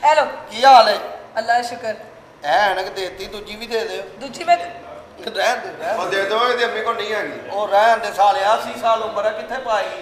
Hello की हाल है? अल्लाह शुक्र। ऐनक देती दूजी भी दे दे। दूजी में रहन दे दो ये अम्मी को नहीं हैगी ओ रहन दे साले 80 साल उम्र है किथे पाएगी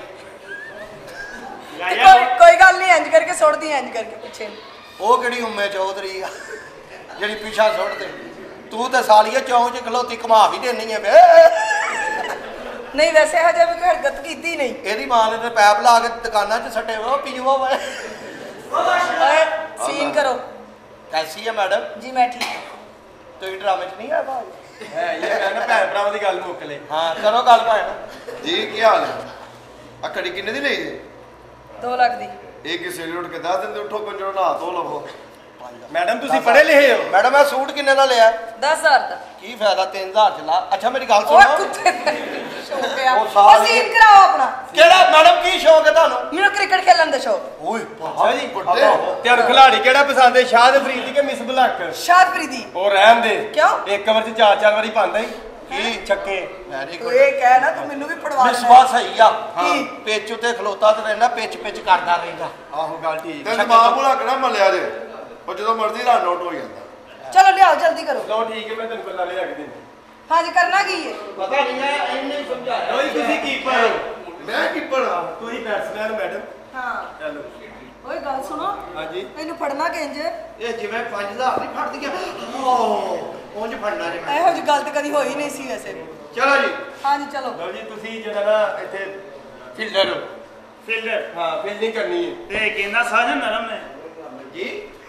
कोई गल नहीं इंज करके सुट दी इंज करके पीछे ओ केड़ी उम्मे चौधरी आ जेड़ी पीछा सुट दे तू ते सालिए चौं च खलोती घुमा भी देनी है बे नहीं वैसे हजे भी कोई हरकत कीती नहीं एदी मां ने ते पैप ला के दुकानां च सट्टे वो पीओ वे ओए सीन करो। कैसी है मैडम जी मैं ठीक हूं तो ड्रामे च नहीं है भाई है ये मैं ना भैन भरावां दी गल मुक ले हां करो गल भैन जी की हाल है आ कड़ी किन्ने दी लई जे 2 लाख दी एक ही सेल उठ के 10 दिन उठो कंजरो नहा धो लवो मैडम तुसी पढ़े लिखे हो मैडम मैं सूट किन्ने दा लिया 10,000 दा की फायदा 3000 चला अच्छा मेरी गल ओए सुनो कुत्ते शौक है वो ओ सारी- सीन कराओ अपना केड़ा मैडम की शौक है थानू मेनू क्रिकेट खेलन दा शौक ओए अच्छा जी बड़े त्यानू खिलाड़ी केड़ा पसंद है शाद फरीदी के मिस बलक शाद फरीदी और रहन दे क्यों? एक कवर च 4-4 वारी पांदा ही की छक्के वेरी तू गुड ये कह ना तू मेनू भी पढ़वा विश्वास सही आ की? पिच उते खलोता ते रहना पिच करदा रहेगा आहो गल ठीक ਤੇ ਦਿਮਾਗ ਭੁਲਾ ਕੇ ਨਾ ਮਲਿਆ ਜੇ ਉਹ ਜਦੋਂ ਮਰਜ਼ੀ ਰਨ ਆਊਟ ਹੋ ਜਾਂਦਾ चलो लियाओ जल्दी करो। लो ठीक है मैं तेन बल्ला ले आके देना हाँ जी करना की है पता नहीं है इन्ने ही समझाया लोई तुसी कीपर हो ਮੈਂ ਕੀਪਰ ਆ तू ही बैट्समैन मैडम हाँ चलो ओए गल सुनो हां जी ਇਹਨੂੰ ਫੜਨਾ ਕਿੰਜ ਇਹ ਜਿਵੇਂ 5000 ਨਹੀਂ ਫੜਦੀਆਂ ਓ ਉਂਝ ਫੜਨਾ ਜੇ ਮੈਂ ਇਹੋ ਜਿਹੀ ਗੱਲ ਤਾਂ ਕਦੀ ਹੋਈ ਨਹੀਂ ਸੀ ਵੈਸੇ ਚਲੋ ਜੀ ਹਾਂ ਜੀ ਚਲੋ लो जी तुसी जरा ना इथे ਫਿਲਰ फील्डर हां फील्डिंग करनी है ते गेंदा साजन नरम है ਜੀ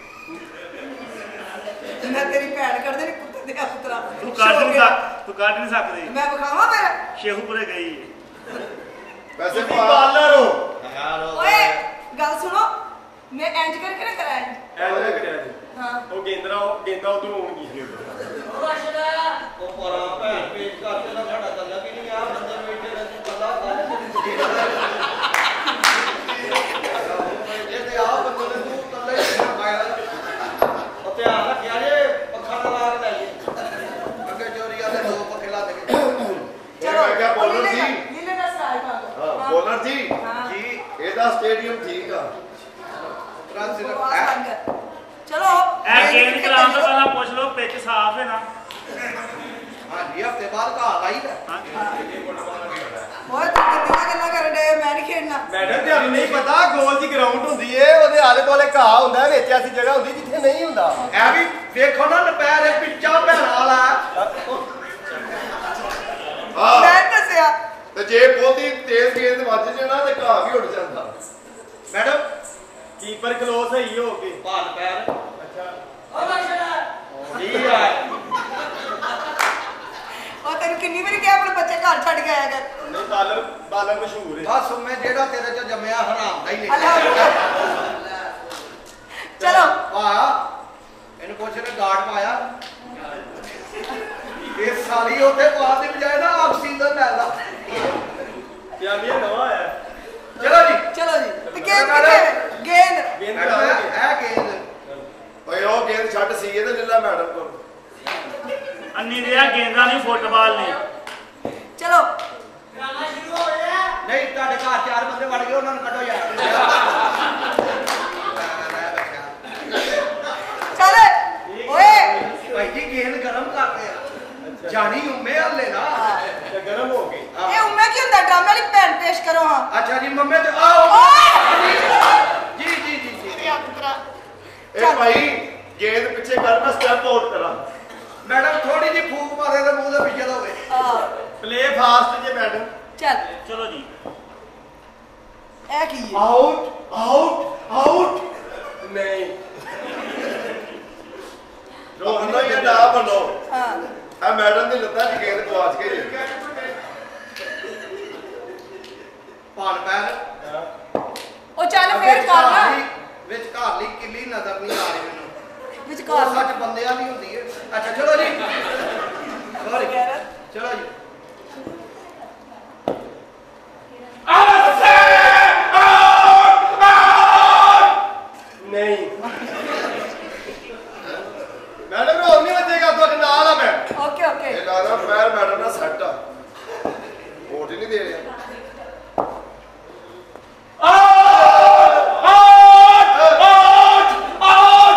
ਮੈਂ ਤੇਰੀ ਭੈਣ ਕਰਦੇ ਨੇ ਕੁੱਤੇ ਦੇ ਪੁੱਤਰਾ तू काट नहीं सकती ਮੈਂ ਵਿਖਾਵਾਂ ਮੇਰਾ शेहूपुरे गई है ਵੈਸੇ तुसी बॉलर हो ਯਾਰ ਓਏ ਗੱਲ ਸੁਣੋ ਮੈਂ ਇੰਜ ਕਰਕੇ ਨਾ ਕਰਾਂ ਇੰਜ ऐसे करया जी ਹਾਂ ਉਹ ਗੇਂਦਾ ਉਧਰੋਂ ਆਉਣਗੀ ਉਹ ਪਰਾਂ ਭੈਣ ਪੇਸ਼ ਕਰਦੇ ਤਾਂ ਸਾਡਾ ਚੱਲਿਆ ਵੀ ਨਹੀਂ ਆ ਬੰਦੇ ਨੂੰ ਇੱਥੇ ਦਾ ਪਤਾ ਇਹ ਤੇ ਆ ਬੰਦੇ ਨੇ ਤੂੰ ਕੱਲੇ ਹੀ ਮਾਇਆ ਉਹ ਧਿਆਨ ਰੱਖਿਆ ਜੇ ਪੱਖਾ ਨਾ ਲਾ ਕੇ ਲਾਈਏ ਅੱਗੇ ਚੋਰੀ ਵਾਲੇ 2 ਪੱਖੇ ਲਾ ਦੇ ਚਲੋ ਮੈਂ ਕਿਹਾ ਬੋਲਰ ਸੀ ਨੀਲੇ ਦਾ ਸਟਾਈਲ ਪਾ ਹਾਂ ਬੋਲਰ ਜੀ ਹਾਂ। ਜੀ ਇਹਦਾ ਸਟੇਡੀਅਮ ਠੀਕ ਆ ਚਲੋ ए गेंद चलाने तो पहला पूछ लो पिच साफ है ना ਹਾਂ ਜੀ ਹਫਤੇ ਬਾਅਦ ਘਾਹ ਲਾਈ ਦਾ ਓਏ ਤੂੰ ਕਿੰਨੀਆਂ ਗੱਲਾਂ ਕਰਨ ਡੇ ਮੈਂ ਨਹੀਂ ਖੇਡਣਾ ਮੈਡਮ ਤੁਹਾਨੂੰ ਨਹੀਂ ਪਤਾ ਗੋਲ ਦੀ ਗਰਾਊਂਡ ਹੁੰਦੀ ਏ ਉਹਦੇ ਆਲੇ ਦੁਆਲੇ ਘਾਹ ਹੁੰਦਾ ਵਿੱਚ ਐਸੀ ਜਗ੍ਹਾ ਹੁੰਦੀ ਜਿੱਥੇ ਨਹੀਂ ਹੁੰਦਾ ਐ ਵੀ ਵੇਖੋ ਨਾ ਨਪੈਰ ਇਹ ਪਿੱਚਾ ਭੈਣਾ ਵਾਲਾ ਹਾਂ ਮੈਂ ਦੱਸਿਆ ਤੇ ਜੇ ਬਹੁਤੀ ਤੇਜ਼ ਗੇਂਦ ਵੱਜ ਜੇ ਨਾ ਤੇ ਘਾਹ ਵੀ ਉੱਡ ਜਾਂਦਾ ਮੈਡਮ ਕੀਪਰ ਕਲੋਸ ਸਹੀ ਹੋ ਕੇ ਭਾਲ ਪੈਰ ਅੱਛਾ ਜੀ ਆ ਉਹ ਤੈਨੂੰ ਕਿੰਨੀ ਵਾਰੀ ਕਿਹਾ ਆਪਣੇ ਬੱਚੇ ਘਰ ਛੱਡ ਕੇ ਆਇਆ ਕਰ ਨਹੀਂ ਬਾਲਰ ਮਸ਼ਹੂਰ ਹੈ ਬਸ ਮੈਂ ਜਿਹੜਾ ਤੇਰੇ ਚ ਜੰਮਿਆ ਹਰਾਮ ਦਾ ਹੀ ਅੱਲਾ ਲਿਖਿਆ ਚਲੋ ਪਾਇਆ ਇਹਨੂੰ ਪੁੱਛ ਕੇ ਗਾਰਡ ਪਾਇਆ ਇਹ ਸਾਲੀ ਉੱਥੇ ਪਾਉਣ ਦੀ ਬਜਾਏ ਨਾ ਆਕਸੀਜਨ ਲੈਂਦਾ ਪਿਆਲੀ ਨਵਾਂ ਆਇਆ ਚਲੋ ਜੀ ਚਲੋ ਜੀ ਤੇ ਗੇਂਦ ਕਿੱਥੇ ਗੇਂਦ ਗੇਂਦ ਮੈਡਮ ਕਰਾਂਗੇ ਇਹ ਗੇਂਦ ਓਏ ਉਹ ਗੇਂਦ ਛੱਡ ਸੀ ਇਹਦੇ ਲੱਲਾ ਮੈਡਮ ਕੋਲ अन्नी दिया गेंदा नहीं फुटबॉल नहीं ਚਲੋ ਨਹੀਂ ਤੁਹਾਡੇ ਘਰ 4 ਬੰਦੇ ਵੜ ਗਏ ਉਹਨਾਂ ਨੂੰ ਕੱਢੋ ਯਾਰ ਚੱਲ ਓਏ ਭਾਈ ਜੀ ਗੇਂਦ ਗਰਮ ਕਰਦੇ ਆ ਜਾਨੀ ਉਮੇ ਹੱਲੇ ਨਾ ਤੇ ਗਰਮ ਹੋ ਗਈ ਇਹ ਉਮੇ ਕੀ ਹੁੰਦਾ ਡਰਾਮੇ ਵਾਲੀ ਭੈਣ ਪੇਸ਼ ਕਰੋ ਹਾਂ ਅੱਛਾ ਜੀ ਮੰਮੇ ਤੇ ਆਓ ਓਏ ਜੀ ਜੀ ਜੀ ਜੀ ਇਹ ਭਾਈ ਗੇਂਦ ਪਿੱਛੇ ਕਰ ਮੈਂ ਸਟੈਪ ਆਊਟ ਕਰਾਂ ਮੈਡਮ ਥੋੜੀ ਜਿਹੀ ਫੂਕ ਮਾਰੇ ਤੇ ਮੂੰਹ ਦੇ ਪਿੱਛੇ ਦਾ ਹੋਵੇ ਆ ਪਲੇ ਫਾਸਟ ਜੇ ਮੈਡਮ ਚੱਲ चलो जी ਇਹ ਕੀ ਹੈ ਆਊਟ ਆਊਟ ਨਹੀਂ ਬੰਨੋ ਇਹ ਨਾ ਬੰਨੋ ਹਾਂ ਆ ਮੈਡਮ ਦੀ ਲੱਤਾਂ 'ਚ ਗੇਂਦ ਪਵਾਚ ਕੇ ਜੇ ਭਾਲ ਪੈਰ ਉਹ ਚੱਲ ਫੇਰ ਕਰ ਨਾ ਵਿੱਚ ਘਰ ਲਈ ਕਿੱਲੀ ਨਜ਼ਰ ਨਹੀਂ ਆ ਰਹੀ ਮੈਨੂੰ ਵਿੱਚ ਉਹ ਕਰ ਸੱਚ ਬੰਦਿਆਂ ਦੀ ਹੁੰਦੀ ਹੈ ਅੱਛਾ ਚਲੋ ਜੀ ਸੌਰੀ ਚਲੋ ਜੀ ਨਹੀਂ ਮੈਡਮ ਰੋਲ ਨਹੀਂ ਵੱਜੇਗਾ ਤੁਹਾਡੇ ਨਾਲ ਆ ਮੈਂ ਓਕੇ ਓਕੇ ਇਹ ਲੱਗਦਾ ਪੈਰ ਮੈਡਮ ਨਾਲ ਸੈੱਟ ਆ ਵੋਟ ਹੀ ਨਹੀਂ ਦੇ ਰਿਹਾ ਆਊਟ ਆਊਟ ਆਊਟ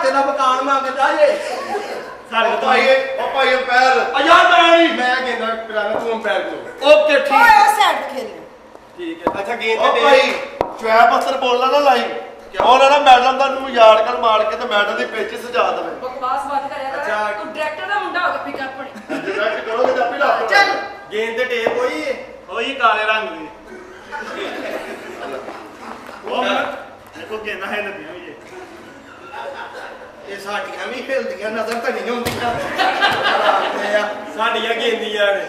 ਢਾਂਚੇ ਦਾ ਮਕਾਨ ਮੰਗਦਾ ਜੇ ਸਾਡੇ ਉਹ ਤੋਂ ਭਾਈ ਅੰਪਾਇਰ ਅਜਾਨ ਮੈਂ ਨਹੀਂ ਮੈਂ ਕਹਿੰਦਾ ਪਿਲਾਣਾ ਤੂੰ ਅੰਪਾਇਰ ਕਰੋ। ਓਕੇ ਓਏ ਠੀਕ ਉਹ ਸਾਈਡ ਖੇਲਣਾ ਠੀਕ ਹੈ। ਅੱਛਾ ਗੇਂਦ ਉਹ ਤੇ ਭਾਈ ਚੁਆਬ ਅਸਰ ਬੋਲਣਾ ਨਾ ਲਾਈ ਉਹਨਾਂ ਨਾ ਮੈਡਮ ਦਾ ਨੂੰ ਯਾਦ ਕਰ ਮਾਰ ਕੇ ਤੇ ਮੈਡਮ ਦੀ ਪਿੱਛ ਸਜਾ ਦੇਵੇ ਬਕਵਾਸ ਬੰਦ ਕਰਿਆ ਕਰ ਅੱਛਾ। ਤੂੰ ਡਾਇਰੈਕਟਰ ਦਾ ਮੁੰਡਾ ਹੋ ਕੇ ਪਿਕਅਪ ਬਣੀ ਡਾਇਰੈਕਟ ਕਰੋਗੇ ਤਾਂ ਆਪੇ ਲੱਗ ਚੱਲ ਗੇਂਦ ਤੇ ਟੇਪ ਹੋਈ ਏ। ਉਹੀ ਕਾਲੇ ਰੰਗ ਦੀ ਉਹ ਦੇਖੋ ਕਿੰਨਾ ਹੈ ਲੱਗੀਆਂ ਵੀ ਇਹ ਸਾਡੀਆਂ ਵੀ ਹਿਲਦੀਆਂ ਨਜ਼ਰ ਤਾਂ ਨਹੀਂ ਆਉਂਦੀਆਂ ਸਾਡੀਆਂ ਗੇਂਦੀਆਂ ਨੇ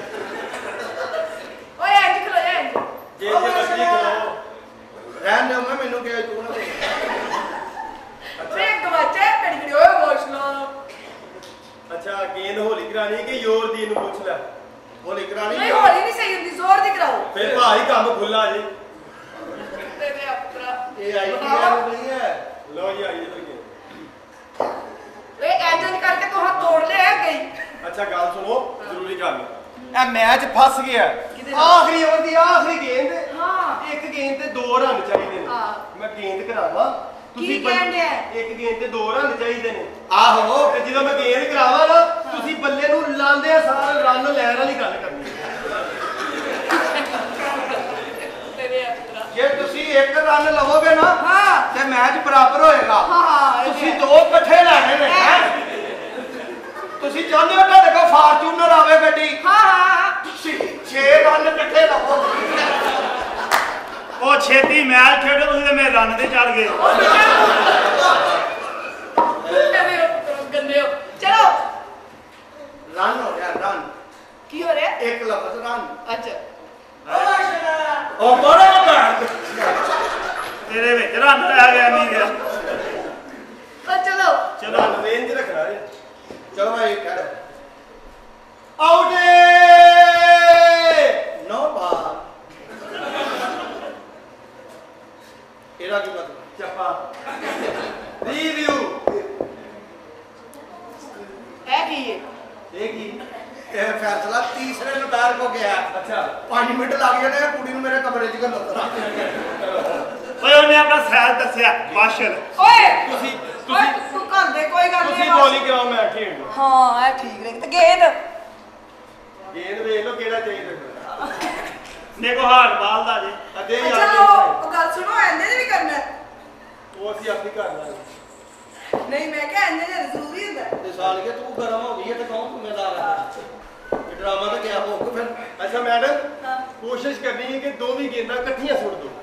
ਓਏ ਇੰਜ ਖਲੋ ਜਾ ਇੰਜ ਗੇਂਦ ਤੇ ਮੱਛੀ ਖਲੋ। ਰਹਿਣ ਦੇ ਮੈਂ ਮੈਨੂੰ ਕਿਹਾ ਤੂੰ ਨਾ ਦੇ ਓਏ ਗਵਾਚਾ ਕੜੀ ਕੜੀ ਓਏ ਇਮੋਸ਼ਨਲ ਅੱਛਾ ਗੇਂਦ ਹੋਲੀ ਕਰਾਣੀ ਕਿ ਜ਼ੋਰ ਦੀ ਨੂੰ ਪੁੱਛ ਲੈ। ਹੋਲੀ ਕਰਾਣੀ ਨਹੀਂ ਹੋਲੀ ਨਹੀਂ ਸਹੀ ਹੁੰਦੀ ਜ਼ੋਰ ਦੀ ਕਰਾਓ ਫਿਰ ਭਾਈ ਕੰਮ ਖੁੱਲਾ ਜੀ। ਤੇਰੇ ਆਪਰਾ ਇਹ ਆਈ ਨਹੀਂ ਹੈ ਲਓ ਜੀ ਆਈਏ ਫਿਰ ਓਏ ਇੰਜ ਕਰਕੇ ਤੂੰ ਹੱਥ ਤੋੜ ਲਿਆ ਗਈ ਅੱਛਾ ਗੱਲ ਸੁਣੋ ਜ਼ਰੂਰੀ ਗੱਲ ਇਹ ਮੈਚ ਫਸ ਗਿਆ ਕਿਹਦੇ ਨਾਲ? ਆਖਰੀ ਓਵਰ ਦੀ ਆਖਰੀ ਗੇਂਦ ਹਾਂ ਇੱਕ ਗੇਂਦ ਤੇ 2 ਰਨ ਚਾਹੀਦੇ ਨੇ ਹਾਂ। ਮੈਂ ਗੇਂਦ ਕਰਾਵਾਂ ਕੀ ਬੱਲੇ- ਕਹਿਣ ਡਿਆ? ਇੱਕ ਗੇਂਦ ਤੇ 2 ਰਨ ਚਾਹੀਦੇ ਨੇ ਆਹੋ ਤੇ ਜਦੋਂ ਮੈਂ ਗੇਂਦ ਕਰਾਵਾਂ ਨਾ ਤੁਸੀਂ ਬੱਲੇ ਨੂੰ ਲਾਉਂਦੇ ਆ ਸਾਰ ਰਨ ਲੈਣ ਵਾਲੀ ਗੱਲ ਕਰਨੀ ਤੇਰੇ ਆਪਰਾ ਜੇ ਤੁਸੀਂ ਇੱਕ ਰਨ ਲਵੋਗੇ ਨਾ ਹਾਂ ਤੇ ਮੈਚ ਬਰਾਬਰ ਹੋਏਗਾ ਹਾਂ ਇਹ ਤੁਸੀਂ ਹੈ। 2 ਇਕੱਠੇ ਲੈਣੇ ਨੇ ਹੈਂ? ਤੁਸੀਂ ਚਾਹੁੰਦੇ ਹੋ ਤੁਹਾਡੇ ਕੋਲ ਫਾਰਚੂਨਰ ਆਵੇ ਗੱਡੀ ਹਾਂ ਹਾਂ ਤੁਸੀਂ 6 ਰਨ ਇਕੱਠੇ ਲਵੋ ਉਹ ਛੇਤੀ ਮੈਚ ਖੇਡੋ ਤੁਸੀਂ ਤੇ ਮੇਰੇ ਰਨ ਤੇ ਚੱਲ ਗਏ ਤੇਰੇ ਆਪਰਾ ਗੰਦੇ ਹੋ ਚਲੋ ਰਨ ਹੋ ਗਿਆ ਰਨ ਕੀ ਹੋ ਰਿਹਾ ਇੱਕ ਲਫ਼ਜ਼ ਰਨ ਅੱਛਾ ਉਹ ਬੜਾ ਬੜਾ ਤੇਰੇ ਵਿੱਚ ਰਨ ਰਹਿ ਗਿਆ ਨਹੀਂ ਗਿਆ ਉਹ ਚਲੋ ਚਲੋ ਰਨ ਰੇਂਜ ਰੱਖਣਾ ਹੈ। ਚਲੋ ਭਾਈ ਕਰ ਆਊਟ ਨੋ ਬਾਲ ਇਹਦਾ ਕੀ ਮਤਲਬ ਚੱਪਾ ਰਿਵਿਊ ਇਹ ਕੀ ਹੈ ਇਹ ਕੀ ਇਹ ਫੈਸਲਾ ਤੀਸਰੇ ਨੰਬਰ ਕੋ ਗਿਆ ਅੱਛਾ 5 ਮਿੰਟ ਲੱਗ ਜਾਣੇ ਆ ਕੁੜੀ ਨੂੰ ਮੇਰੇ ਕਮਰੇ 'ਚ ਘੱਲਣਾ ਓਏ ਉਹਨੇ ਆਪਣਾ ਸੈਰ ਦੱਸਿਆ ਮਾਸ਼ਲ ਓਏ ਤੁਸੀਂ ਓਏ ਤੁਸੀਂ ਤੂੰ ਘਰ ਦੇ ਕੋਈ ਗੱਲ ਨਹੀਂ ਤੁਸੀਂ ਬੋਲਿੰਗ ਕਰਾਓ ਮੈਂ ਖੇਡ ਲੂ। ਹਾਂ ਇਹ ਠੀਕ ਰਹੀ ਤੇ ਗੇਂਦ ਗੇਂਦ ਵੇਖ ਲਓ ਕਿਹੜਾ ਚਾਹੀਦਾ ਮੇਰੇ ਕੋ ਹਾਰ ਬਾਲ ਦਾ ਜੇ ਅਦੇ ਅੱਛਾ ਯਾਰ ਉਹ ਗੱਲ ਸੁਣੋ ਐਂਦੇ ਜੇ ਵੀ ਕਰਨਾ ਹੈ। ਉਹ ਅਸੀਂ ਆਪੀ ਕਰ ਲਾਂਗੇ। ਨਹੀਂ ਮੈਂ ਕਿਹਾ ਐਂਦੇ ਜੇ ਜ਼ਰੂਰੀ ਹੁੰਦਾ ਹੈ। ਤੇ ਸਾਲ ਕੇ ਤੂੰ ਗਰਮ ਹੋ ਗਈ ਹੈ ਤੇ ਕੌਣ ਜ਼ਿੰਮੇਦਾਰ ਹੈ ਇਹ ਡਰਾਮਾ ਤਾਂ ਗਿਆ ਹੋ ਕੇ ਫਿਰ ਅੱਛਾ ਮੈਡਮ ਹਾਂ ਕੋਸ਼ਿਸ਼ ਕਰਨੀ ਹੈ ਕਿ ਦੋਵੇਂ ਗੇਂਦਾਂ ਇਕੱਠੀਆਂ ਸੁੱਟ ਦਿਓ।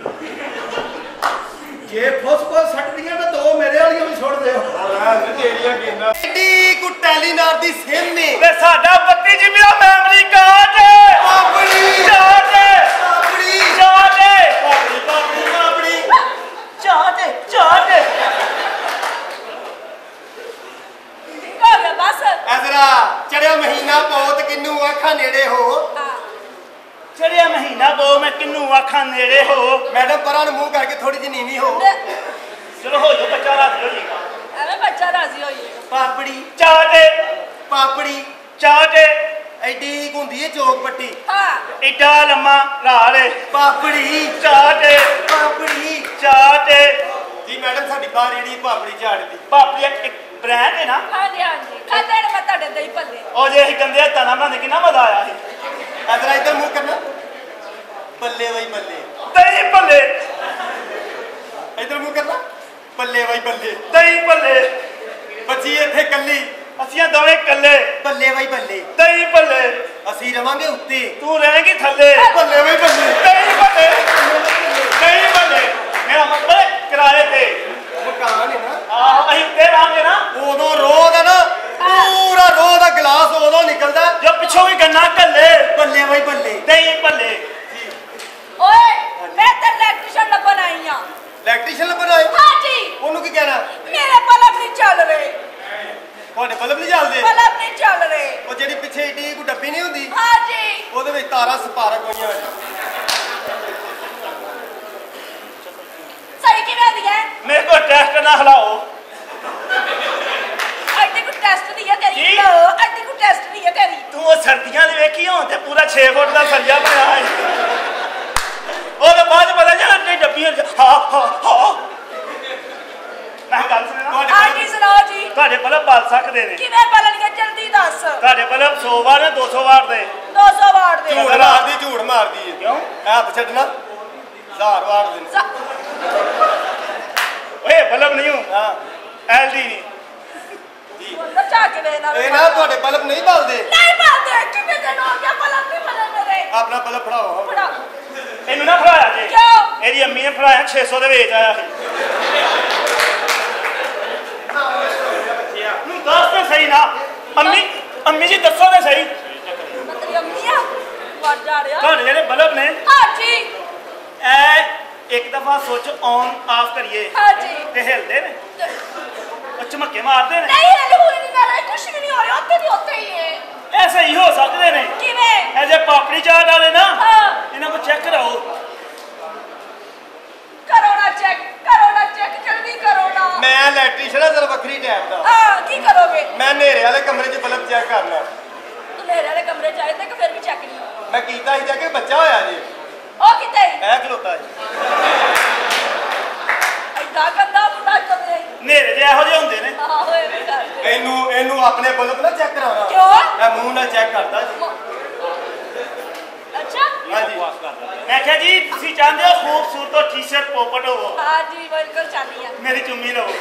ਜੇ ਫੁੱਸ ਸੱਟਦੀਆਂ ਤਾਂ 2 ਮੇਰੇ ਵਾਲੀਆਂ ਵੀ ਛੋੜ ਦਿਓ ਤੇਰੀਆਂ ਗੇਂਦਾਂ ਐਡੀ ਕੁ ਟੈਲੀਨਾਰ ਦੀ ਸਿਮ ਨੇ ਵੇ ਸਾਡਾ 32 GB ਦਾ ਮੈਮਰੀ ਕਾਰਡ ਆਪਣੀ ਚਾਰਜ ਆਪਣੀ ਚਾਰਜ ਆਪਣੀ ਆਪਣੀ ਚਾਰਜ ਹੋ ਗਿਆ ਬਸ ਐਜ਼ਰਾ ਚੜਿਆ ਮਹੀਨਾ ਬਹੁਤ ਕਿੰਨੂ ਅੱਖਾਂ ਨੇੜੇ ਹੋ ਚੜਿਆ ਮਹੀਨਾ ਬੋ ਮੈਂ ਕਿੰਨੂ ਆਖਾਂ ਨੇੜੇ ਹੋ ਮੈਡਮ ਪਰਾਂ ਨੂੰ ਮੂੰਹ ਕਰਕੇ ਥੋੜੀ ਜਿਹੀ ਨੀਵੀਂ ਹੋ ਚਲੋ ਹੋ ਜਾ ਬੱਚਾ ਰਾਜੀ ਹੋ ਜਾਏਗਾ ਐਵੇਂ ਬੱਚਾ ਰਾਜ਼ੀ ਹੋਈ ਪਾਪੜੀ ਚਾਰਜ ਪਾਪੜੀ ਚਾਰਜ ਐਡੀ ਕੁ ਹੁੰਦੀ ਏ ਚੋਕ ਪੱਟੀ ਹਾਂ ਏਡਾ ਲੰਮਾ ਰਾਲੇ ਪਾਪੜੀ ਚਾਰਜ ਪਾਪੜੀ ਚਾਰਜ ਜੀ ਮੈਡਮ ਸਾਡੀ ਬਾਹਰ ਜਿਹੜੀ ਪਾਪੜੀ ਝਾੜ ਦੀ ਪਾਪੜੀ ਇੱਕ ਬ੍ਰਾਂਡ ਹੈ ਨਾ ਹਾਂਜੀ ਹਾਂਜੀ ਖਾਤੇ ਨੇ ਮੈਂ ਤੁਹਾਡੇ ਦਹੀਂ ਭੱਲੇ ਉਹ ਜੇ ਅਸੀਂ ਗੰਦੇ ਹੱਥਾਂ ਨਾਲ ਬਣਾਉਂਦੇ ਕਿੰਨਾ ਮਜ਼ਾ ਆਇਆ ਸੀ ਐਜ਼ਰਾ ਇੱਧਰ ਮੂੰਹ ਕਰਨਾ ਬੱਲੇ ਬਈ ਬੱਲੇ ਦਹੀਂ ਭੱਲੇ ਇੱਧਰ ਮੂੰਹ ਕਰਨਾ ਬੱਲੇ ਬਈ ਬੱਲੇ ਦਹੀਂ ਭੱਲੇ ਬੱਚੀ ਇੱਥੇ ਕੱਲੀ ਅਸੀਂ ਦੋਵੇਂ ਇਕੱਲੇ ਬੱਲੇ ਬਈ ਬੱਲੇ ਦਹੀਂ ਭੱਲੇ ਅਸੀਂ ਰਵਾਂਗੇ ਉੱਤੇ ਤੂੰ ਰਹੇਂਗੀ ਥੱਲੇ ਬੱਲੇ ਬਈ ਬੱਲੇ ਦਹੀਂ ਭੱਲੇ ਦਹੀਂ ਭੱਲੇ ਮੇਰਾ ਮਤਲਬ ਹੈ ਕਿਰਾਏ ਤੇ ਮਕਾਨ ਹੈ ਨਾ ਆਹ ਅਸੀਂ ਉੱਤੇ ਰਹਾਂਗੇ ਨਾ ਉਦੋਂ ਰੋਹ ਦਾ ਨਾ ਪੂਰਾ ਰੋਹ ਦਾ ਗਲਾਸ ਉਦੋਂ ਨਿਕਲਦਾ ਜੋ ਪਿੱਛੋਂ ਵੀ ਗੰਨਾ ਕੱਲੇ ਬੱਲੇ ਬਈ ਬੱਲੇ ਦਹੀਂ ਭੱਲੇ ਓਏ ਮੈਂ ਤਾਂ ਇਲੈਕਟ੍ਰੀਸ਼ੀਅਨ ਲੱਭਣ ਆਈ ਆ ਇਲੈਕਟ੍ਰੀਸ਼ੀਅਨ ਬਣਾਏ ਹਾਂਜੀ ਉਹਨੂੰ ਕੀ ਕਹਿਣਾ ਮੇਰੇ ਬਲਬ ਨਹੀਂ ਚੱਲ ਰਹੇ ਤੁਹਾਡੇ ਬਲਬ ਨਹੀਂ ਚੱਲਦੇ ਬਲਬ ਨਹੀਂ ਚੱਲ ਰਹੇ ਉਹ ਜਿਹੜੀ ਪਿੱਛੇ ਏਡੀ ਕੋ ਡੱਬੀ ਨਹੀਂ ਹੁੰਦੀ ਹਾਂਜੀ ਉਹਦੇ ਵਿੱਚ ਤਾਰਾਂ ਸਪਾਰਕ ਹੋਈਆਂ ਹੋਈਆਂ ਸਹੀ ਕਿਵੇਂ ਦੀ ਹੈ ਮੇਰੇ ਕੋਲ ਟੈਸਟ ਨਾ ਹਲਾਓ ਅੱਡੀ ਕੋ ਟੈਸਟ ਦੀ ਹੈ ਤੇਰੀ ਕੀ? ਅੱਡੀ ਕੋ ਟੈਸਟ ਦੀ ਹੈ ਤੇਰੀ ਤੂੰ ਉਹ ਸਰਦੀਆਂ ਦੇ ਵੇਖੀ ਹੋਣ ਤੇ ਪੂਰਾ 6 ਫੁੱਟ ਦਾ ਸਰੀਆ ਬਣਿਆ ਹੈ ਉਹਦੇ ਬਾਅਦ 'ਚ ਪਤਾ ਚੱਲ ਅੱਡੀ ਡੱਬੀ ਹਾਂ ਮੈਂ ਗੱਲ ਸੁਣਨਾ ਹਾਂਜੀ ਸੁਣਾਓ ਤੁਹਾਡੇ ਬਲਬ ਬਲ ਸਕਦੇ ਨੇ ਕਿਵੇਂ ਬਲਣਗੇ ਜਲਦੀ ਦੱਸ ਤੁਹਾਡੇ ਬਲਬ 100 ਵਾਟ ਨੇ 200 ਵਾਟ ਦੇ 200 ਵਾਟ ਦੇ ਝੂਠ ਮਾਰਦੀ ਹੈ ਕਿਉਂ ਹੱਥ ਛੱਡਣਾ 1000 ਵਾਟ ਦੇ ਓਏ ਬਲਬ ਨਹੀਂ ਹੋ ਹਾਂ ਐਲਡੀ ਨਹੀਂ ਅੰਦਰ ਜਾ ਕੇ ਵੇਖਣਾ ਇਹ ਨਾ ਤੁਹਾਡੇ ਬਲਬ ਨਹੀਂ ਬਲਦੇ ਨਹੀਂ ਬਲਦੇ ਕਿਵੇਂ ਦਿਨ ਹੋ ਗਿਆ ਬਲਬ ਨਹੀਂ ਬਲਣ ਮੇਰੇ ਆਪਣਾ ਬਲਬ ਫੜਾਓ ਫੜਾ ਇਹਨੂੰ ਨਾ ਫੜਾਇਆ ਜੇ ਕਿਉਂ ਇਹਦੀ ਅੰਮੀ ਨੇ ਫੜਾਇਆ 600 ਦੇ ਵੇਚ ਆਇਆ ਸੀ ਨੂੰ ਦੱਸ ਤੇ ਸਹੀ ਨਾ ਅੰਮੀ ਜੀ ਦੱਸੋ ਤੇ ਸਹੀ ਮਤਰੀ ਅੰਮੀ ਆ ਵੱਜ ਜਾ ਰਿਹਾ ਤੁਹਾਡੇ ਜਿਹੜੇ ਬਲਬ ਨੇ ਹਾਂਜੀ ਇਹ ਇੱਕ ਦਫਾ ਸੁੱਚ ਔਨ ਆਫ ਕਰੀਏ ਹਾਂਜੀ ਤੇ ਹਿਲਦੇ ਨੇ ਉਹ ਝਮੱਕੇ ਮਾਰਦੇ ਨੇ ਨਹੀਂ ਹਲੇ ਹੋਈ ਨਹੀਂ ਨਾ ਕੁਛ ਵੀ ਨਹੀਂ ਹੋ ਰਿਹਾ ਉੱਥੇ ਦੀ ਉੱਥੇ ਹੀ ਹੈ ਐਸੇ ਹੀ ਹੋ ਸਕਦੇ ਨੇ ਕਿਵੇਂ ਇਹ ਜੇ ਪਾਪੜੀ ਚਾਟ ਵਾਲੇ ਨਾ ਹਾਂ ਇਹਨਾਂ ਕੋ ਚੈੱਕ ਕਰਾਓ ਕਰੋ ਨਾ ਚੈੱਕ ਜਲਦੀ ਕਰੋ ਨਾ ਮੈਂ ਇਲੈਕਟ੍ਰੀਸ਼ੀਅਨ ਆ ਜਰਾ ਵੱਖਰੀ ਟਾਈਪ ਦਾ ਹਾਂ ਕੀ ਕਰੋਗੇ ਮੈਂ ਹਨੇਰੇ ਵਾਲੇ ਕਮਰੇ 'ਚ ਬਲਬ ਚੈੱਕ ਕਰਨਾ ਤੂੰ ਨੇਰੇ ਵਾਲੇ ਕਮਰੇ ਚ ਆਏ ਤੇ ਕਿ ਫਿਰ ਵੀ ਚੈੱਕ ਨਹੀਂ ਮੈਂ ਕੀਤਾ ਸੀ ਜਾ ਕੇ ਬੱਚਾ ਹੋਇਆ ਜੀ ਉਹ ਕਿਤੇ ਇਹ ਖਲੋਤਾ ਜੀ ਐਡਾ ਗੰਦਾ ਮੁੰਡਾ ਚੱਲੇ ਨੇਰੇ ਜੇ ਇਹੋ ਜਿਹੇ ਹੁੰਦੇ ਨੇ ਹਾਂ ਹੋਏ ਵੀ ਕਰਦੇ ਇਹਨੂੰ ਆਪਣੇ ਬਲਬ ਨਾ ਚੈੱਕ ਕਰਾਉਣਾ ਕਿਉਂ? ਇਹ ਮੂੰਹ ਨਾਲ ਚੈੱਕ ਕਰਦਾ ਜੀ ਅੱਛਾ ਹਾਂਜੀ ਮੈਂ ਕਿਹਾ ਜੀ ਤੁਸੀਂ ਚਾਹੁੰਦੇ ਹੋ ਖੂਬਸੂਰਤ ਔਰ ਟੀ-ਸ਼ਰਟ ਪੋਪਟ ਹੋਵੋ ਹਾਂ ਜੀ ਬਿਲਕੁਲ ਚਾਹਨੀ ਆ ਮੇਰੀ ਚੁੰਮੀ ਲਵੋ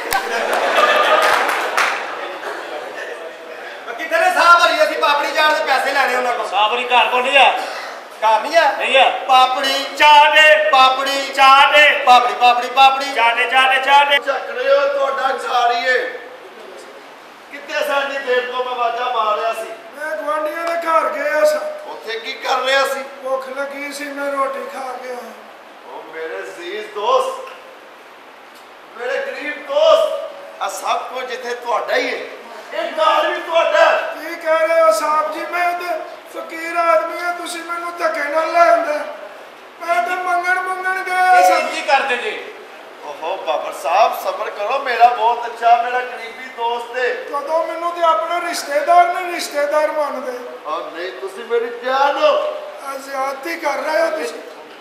ਕਿੱਥੇ ਨੇ ਸਾਹ ਭਰੀ ਅਸੀਂ ਪਾਪੜੀ ਚਾਟ ਦੇ ਪੈਸੇ ਲੈਣੇ ਉਹਨਾਂ ਕੋਲ ਸਾਬਰੀ ਘਰ ਕੋ ਨਹੀਂ ਆ ਘਰ ਨਹੀਂ ਆ ਨਹੀਂ ਆ ਪਾਪੜੀ ਚਾਟੇ ਪਾਪੜੀ ਚਾਟੇ ਪਾਪੜੀ ਚਾਟੇ ਚੱਕ ਰਹੇ ਹੋ ਤੁਹਾਡਾ ਛਾੜੀਏ ਕਿੱਥੇ ਸਾਡੀ ਦੇਰ ਤੋਂ ਮੈਂ ਵਾਜਾ ਮਾਰ ਰਿਹਾ ਸੀ ਮੈਂ ਗਵਾਂਢੀਆਂ ਦੇ ਘਰ ਗਿਆ ਸਾਂ ਉੱਥੇ ਕੀ ਕਰ ਰਿਹਾ ਸੀ ਭੁੱਖ ਲੱਗੀ ਸੀ ਮੈਂ ਰੋਟੀ ਖਾ ਕੇ ਆਇਆ ਉਹ ਮੇਰੇ ਅਜ਼ੀਜ਼ ਦੋਸਤ ਮੇਰੇ ਗਰੀਬ ਦੋਸਤ ਆ ਸਭ ਕੁਝ ਇੱਥੇ ਤੁਹਾਡਾ ਹੀ ਹੈ ਇਹ ਘਰ ਵੀ ਤੁਹਾਡਾ ਕੀ ਕਹਿ ਰਹੇ ਹੋ ਸਾਹਿਬ ਜੀ ਮੈਂ ਤੇ ਫਕੀਰ ਆਦਮੀ ਹਾਂ ਤੁਸੀਂ ਮੈਨੂੰ ਧੱਕੇ ਨਾਲ ਲੈ ਆਉਂਦੇ ਮੈਂ ਤਾਂ ਮੰਗਣ ਗਿਆ ਸਾਂ ਕੀ ਕਰਦੇ ਜੀ ਓਹੋ ਬਾਬਰ ਸਾਹਿਬ ਸਬਰ ਕਰੋ ਮੇਰਾ ਬਹੁਤ ਅੱਛਾ ਮੇਰਾ ਕਰੀਬੀ ਦੋਸਤ ਹੈ ਕਦੋਂ ਮੈਨੂੰ ਤੇ ਆਪਣੇ ਰਿਸ਼ਤੇਦਾਰ ਮੰਨਦੇ ਔਰ ਨਹੀਂ ਤੁਸੀਂ ਮੇਰੀ ਜਾਨ ਹੋ ਜ਼ਿਆਦਤੀ ਕਰ ਰਹੇ ਹੋ ਤੁਸੀਂ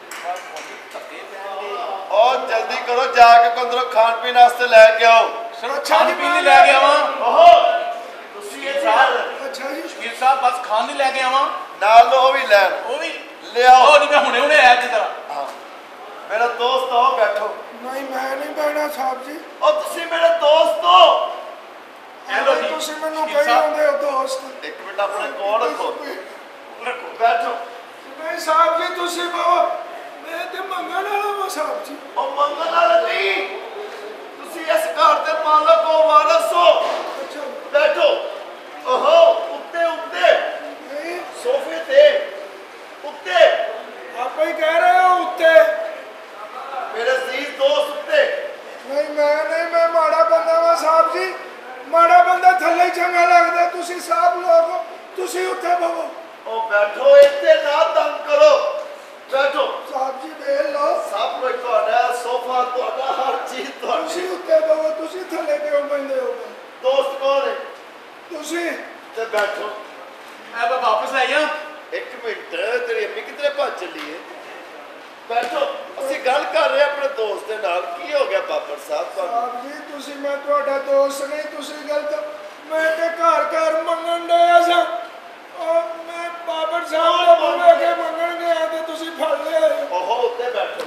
ਔਰ ਜਲਦੀ ਕਰੋ ਜਾ ਕੇ ਅੰਦਰੋਂ ਖਾਣ ਪੀਣ ਵਾਸਤੇ ਲੈ ਕੇ ਆਓ ਅੱਛਾ ਜੀ ਮੈਂ ਲੈ ਕੇ ਆਵਾਂ ਓਹੋ ਤੁਸੀਂ ਇਹ ਸਾਲ ਅੱਛਾ ਜੀ ਸ਼ਕੀਰ ਸਾਹਿਬ ਬਸ ਖਾਣ ਨਹੀਂ ਲੈ ਕੇ ਆਵਾਂ ਨਾਲ ਉਹ ਵੀ ਲੈਣ ਉਹ ਵੀ ਲਿਆਓ ਨਹੀਂ ਮੈਂ ਹੁਣੇ ਆਇਆ ਜੀ ਜਰਾ ਹਾਂ ਮੇਰਾ ਦੋਸਤ ਆਓ ਬੈਠੋ ਨਹੀਂ ਮੈਂ ਨਹੀਂ ਬਹਿਣਾ ਸਾਹਿਬ ਜੀ ਉਹ ਤੁਸੀਂ ਮੇਰੇ ਦੋਸਤ ਹੋ ਹੈਲੋ ਜੀ। ਤੁਸੀਂ ਮੈਨੂੰ ਸ਼ਕੀਰ ਕਹੀ ਸਾਹਿਬ। ਆਉਂਦੇ ਹੋ ਦੋਸਤ ਇੱਕ ਮਿੰਟ ਆਪਣੇ ਕੋਲ ਰੱਖੋ ਬੈਠੋ ਨਹੀਂ ਸਾਹਿਬ ਜੀ ਤੁਸੀਂ ਬਾਬਾ ਮੈਂ ਤੇ ਮੰਗਣ ਵਾਲਾ ਹਾਂ ਸਾਹਿਬ ਜੀ ਉਹ ਮੰਗਣ ਵਾਲਾ ਨਹੀਂ ਤੁਸੀਂ ਇਸ ਘਰ ਦੇ ਮਾਲਕ ਹੋ ਵਾਰਸ ਹੋ ਅੱਛਾ ਬੈਠੋ ਓਹੋ ਉੱਤੇ ਨਹੀਂ ਸੋਫੇ ਤੇ ਉੱਤੇ ਆਪੇ ਹੀ ਕਹਿ ਰਹੇ ਹੋ ਉੱਤੇ ਮੇਰੇ ਅਜ਼ੀਜ਼ ਦੋਸਤ ਉੱਤੇ ਨਹੀਂ ਮੈਂ ਮਾੜਾ ਬੰਦਾ ਵਾਂ ਸਾਹਿਬ ਜੀ ਮਾੜਾ ਬੰਦਾ ਥੱਲੇ ਹੀ ਚੰਗਾ ਲੱਗਦਾ ਤੁਸੀਂ ਸਾਹਿਬ ਲੋਕ ਹੋ, ਤੁਸੀਂ ਉੱਥੇ ਬਵੋ ਉਹ ਬੈਠੋ ਇੱਥੇ ਨਾ ਤੰਗ ਕਰੋ ਬੈਠੋ ਸਾਹਿਬ ਜੀ ਵੇਖ ਲਓ ਸਭ ਕੁਝ ਤੁਹਾਡਾ ਸੋਫਾ ਤੁਹਾਡਾ ਹਰ ਚੀਜ਼ ਤੁਹਾਡੀ ਤੁਸੀਂ ਉੱਤੇ ਬਵੋ ਤੁਸੀਂ ਥੱਲੇ ਕਿਉਂ ਬੈਠੇ ਹੋ ਦੋਸਤ ਕੌਣ ਹੈ ਤੁਸੀਂ ਤੇ ਬੈਠੋ ਮੈਂ ਵਾਪਸ ਆਇਆ ਇੱਕ ਮਿੰਟ ਤੇਰੀ ਅੰਮੀ ਕਿਧਰੇ ਭੱਜ ਚੱਲੀ ਹੈ ਬੈਠੋ ਅਸੀਂ ਗੱਲ ਕਰ ਰਹੇ ਆਪਣੇ ਦੋਸਤ ਦੇ ਨਾਲ ਕੀ ਹੋ ਗਿਆ ਬਾਬਰ ਸਾਹਿਬ ਤੁਹਾਨੂੰ ਸਾਹਿਬ ਜੀ ਤੁਸੀਂ ਮੈਂ ਤੁਹਾਡਾ ਦੋਸਤ ਨਹੀਂ ਤੁਸੀਂ ਗਲਤ ਮੈਂ ਤੇ ਘਰ ਮੰਗਣ ਡਿਆ ਸਾਂ ਔਰ ਮੈਂ ਬਾਬਰ ਸਾਹਿਬ ਦਾ ਬੁਲਾ ਕੇ ਮੰਗਣ ਗਿਆ ਤੇ ਤੁਸੀਂ ਫੜ ਲਿਆ ਓਹੋ ਉੱਤੇ ਬੈਠੋ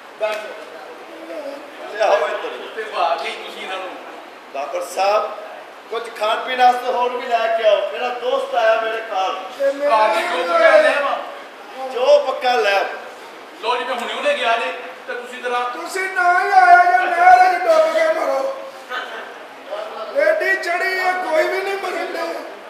ਲਿਆਓ ਇੱਧਰ ਤੇ ਵਾਹ ਕੀ ਤੁਸੀਂ ਇਹਨਾਂ ਨੂੰ ਬਾਬਰ ਸਾਹਿਬ ਕੁਝ ਖਾਣ ਪੀਣ ਵਾਸਤੇ ਹੋਰ ਵੀ ਲੈ ਕੇ ਆਓ ਮੇਰਾ ਦੋਸਤ ਆਇਆ ਮੇਰੇ ਘਰ ਤੇ ਕਾਫੀ ਜੋ ਪਕਾ ਲੈ ਵਾ ਜੋ ਪੱਕਾ ਲੈ ਆਓ। ਲੋ ਜੀ ਮੈਂ ਹੁਣੇ ਗਿਆ ਜੀ ਤੇ ਤੁਸੀਂ ਜਰਾ ਤੁਸੀਂ ਨਾ ਹੀ ਆਇਆ ਜੇ ਨਹਿਰ ਚ ਡੁੱਬ ਕੇ ਮਰੋ ਏਡੀ ਚੜੀ ਹੈ ਕੋਈ ਵੀ ਨਹੀਂ ਮਰਨ ਦੇ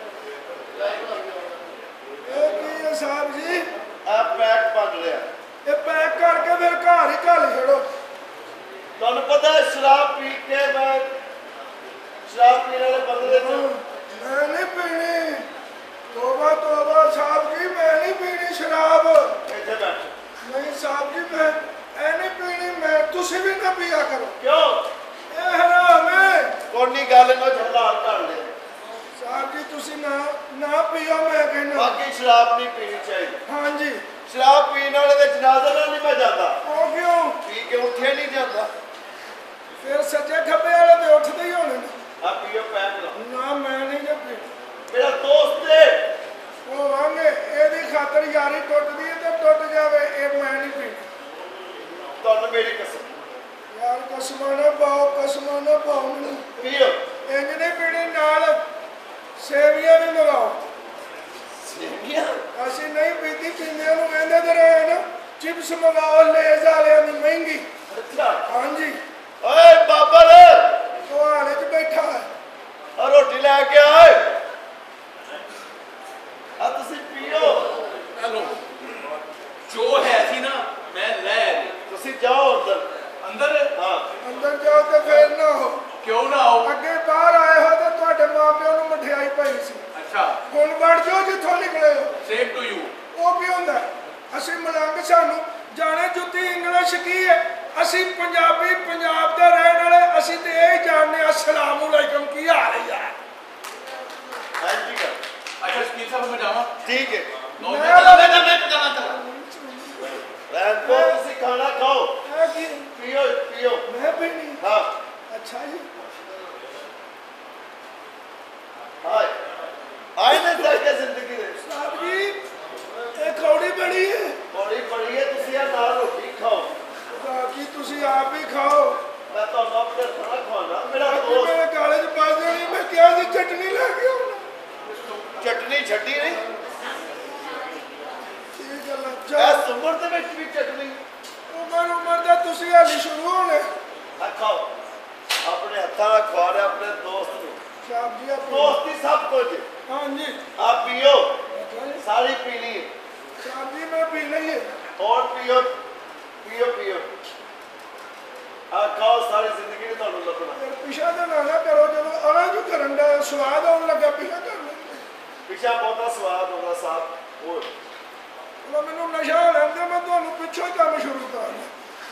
ਇਹ ਕੀ ਹੈ ਸਾਹਿਬ ਜੀ ਆ ਪੈਕ ਬਣ ਰਿਹਾ ਇਹ ਪੈਕ ਕਰਕੇ ਫਿਰ ਘਰ ਹੀ ਘੱਲ ਛੜੋ ਤੁਹਾਨੂੰ ਪਤਾ ਹੈ ਸ਼ਰਾਬ ਪੀ ਕੇ ਮੈਂ ਸ਼ਰਾਬ ਪੀਣ ਵਾਲੇ ਬੰਦੇ ਦੇ ਮੈਂ ਨਹੀਂ ਪੀਣੀ ਤੋਬਾ ਸਾਹਿਬ ਜੀ ਮੈਂ ਨਹੀਂ ਪੀਣੀ ਸ਼ਰਾਬ ਇੱਥੇ ਬੈਠੋ ਨਹੀਂ ਸਾਹਿਬ ਜੀ ਮੈਂ ਇਹ ਨਹੀਂ ਪੀਣੀ ਮੈਂ ਤੁਸੀਂ ਵੀ ਨਾ ਪੀਆ ਕਰੋ ਕਿਉਂ ਇਹ ਹਰਾਮ ਹੈ ਕੋਨੀ ਗੱਲ ਨੂੰ ਝਲਾਲ ਕਰ ਲੈ ਸਾਹਿਬ ਜੀ ਤੁਸੀਂ ਨਾ ਪੀਓ ਮੈਂ ਕਹਿੰਦਾ ਬਾਕੀ ਸ਼ਰਾਬ ਨਹੀਂ ਪੀਣੀ ਚਾਹੀਦੀ ਹਾਂਜੀ ਸ਼ਰਾਬ ਪੀਣ ਵਾਲੇ ਦੇ ਜਨਾਜ਼ੇ ਨਾਲ ਨਹੀਂ ਮੈਂ ਜਾਂਦਾ ਉਹ ਕਿਉਂ ਪੀ ਕੇ ਉੱਠਿਆ ਨਹੀਂ ਜਾਂਦਾ ਫਿਰ ਸੱਜੇ ਖੱਬੇ ਵਾਲੇ ਤੇ ਉੱਠਦੇ ਹੀ ਹੋਣੇ ਨੇ ਆ ਪੀਓ ਪੈਕ ਲਓ यारी टुटदी है तो टुट जावे, ये मैं नहीं पीनी। ਤੁਹਾਨੂੰ ਮੇਰੀ ਕਸਮ यार कसमां ना पाओ मैनू। ਪੀਓ इंज नहीं पीनी, नाल सेवियां भी मंगाओ। ਸੇਵੀਆਂ ਅਸੀਂ नहीं पीती, पींदियां नूं कहंदे ते रहे ना चिप्स मंगाओ लेज वालियां दी महंगी। ਅੱਛਾ हाँ जी, ਓਏ ਬਾਬਲ वो हाले च बैठा है। ਆ ਰੋਟੀ ਲੈ ਕੇ ਆਏ ਆ ਤੁਸੀਂ ਪੀਓ हेलो जो है सी ना मैं ले ली। ਤੁਸੀਂ ਜਾਓ ਅੰਦਰ अंदर ਹਾਂ अंदर जाओ तो फिर ना हो, क्यों ना हो? अगे बाहर आए हो तो तुहाडे मां प्यो नूं मठियाई पई सी, अच्छा हुण वड़ जाओ जिथों निकले हो। Same to you. वो की हुंदा? ਅਸੀਂ ਮਲੰਗ, ਸਾਨੂੰ ਜਾਣੇ ਜੁੱਤੀ ਇੰਗਲਿਸ਼ ਕੀ ਹੈ। ਅਸੀਂ ਪੰਜਾਬੀ, ਪੰਜਾਬ ਦੇ ਰਹਿਣ ਵਾਲੇ, ਅਸੀਂ ਤੇ ਇਹ ਜਾਣਦੇ ਆ ਅਸਲਾਮ ਅਲੈਕਮ ਕੀ ਹਾਲ ਹੈ ਯਾਰ। ਹਾਂਜੀ ਕਰ अच्छा स्पीड साहब मैं जावा। ਠੀਕ ਹੈ नो मैं चला चला। ਰਹਿਣ ਦੋ ਤੁਸੀਂ ਖਾਣਾ ਖਾਓ ਇਹ ਕੀ? ਪੀਓ ਪੀਓ ਮੈਂ ਵੀ ਨਹੀਂ। ਹਾਂ ਅੱਛਾ ਜੀ, ਹਾਏ ਆਏ ਨੇ ਸਾਡੀ ਜ਼ਿੰਦਗੀ ਦੇ ਸਾਹਿਬ ਜੀ ਇਹ ਕੌੜੀ ਬੜੀ ਹੈ। ਬੜੀ ਬੜੀ ਹੈ ਤੁਸੀਂ ਆ ਨਾਲ ਰੋਟੀ ਖਾਓ ਬਾਕੀ ਤੁਸੀਂ ਆਪ ਹੀ ਖਾਓ। ਮੈਂ ਤੁਹਾਨੂੰ ਆਪਣੇ ਖਾਣਾ ਖਵਾਉਣਾ ਮੇਰਾ ਬਾਕੀ ਦੋਸਤ ਮੇਰੇ ਕਾਲੇ ਚ ਪਾ ਦੇਣੀ, ਮੈਂ ਕਿਹਾ ਸੀ ਚਟਨੀ ਲੈ ਕੇ ਆਉਣਾ। ਚਟਨੀ ਛੱਡੀ ਨਹੀਂ ਠੀਕ ਗੱਲ ਹੈ। ਇਸ ਉਮਰ ਦੇ ਵਿੱਚ ਵੀ ਚਟਨੀ ਉਮਰ ਦਾ ਤੁਸੀਂ ਹਾਲੀ ਸ਼ੁਰੂ ਹੋਣੇ। ਆ ਖਾਓ ਆਪਣੇ ਹੱਥਾਂ ਨਾਲ ਖਵਾ ਰਿਹਾ ਆਪਣੇ ਦੋਸਤ ਨੂੰ ਸਾਹਿਬ ਜੀ ਆਪ ਦੋਸਤੀ ਸਭ ਕੁਝ ਹੈ। ਹਾਂ ਜੀ, ਆ ਪੀਓ ਸਾਰੀ ਪੀਣੀ ਹੈ ਸਾਹਿਬ ਜੀ ਮੈਂ ਪੀ ਲਈਏ। और पियो पियो पियो आ खाओ सारी जिंदगी ने ਤੁਹਾਨੂੰ ਲੱਭਣਾ ਪਿਛਾ ਤਾਂ ਨਾ ਕਰੋ, ਜਦੋਂ ਅਣਾ ਜੋ ਕਰਨ ਦਾ ਸਵਾਦ ਆਉਣ ਲੱਗਾ ਪਿਛਾ ਕਰ ਲੈਂਦੇ। ਪਿਛਾ ਬਹੁਤਾ ਸਵਾਦ ਹੁੰਦਾ ਸਾਹਿਬ ਉਹ ਉਹ ਮੈਨੂੰ ਨਸ਼ਾ ਲੈਂਦੇ, ਮੈਂ ਤੁਹਾਨੂੰ ਪਿੱਛੋਂ ਹੀ ਕੰਮ ਸ਼ੁਰੂ ਕਰਨਾ।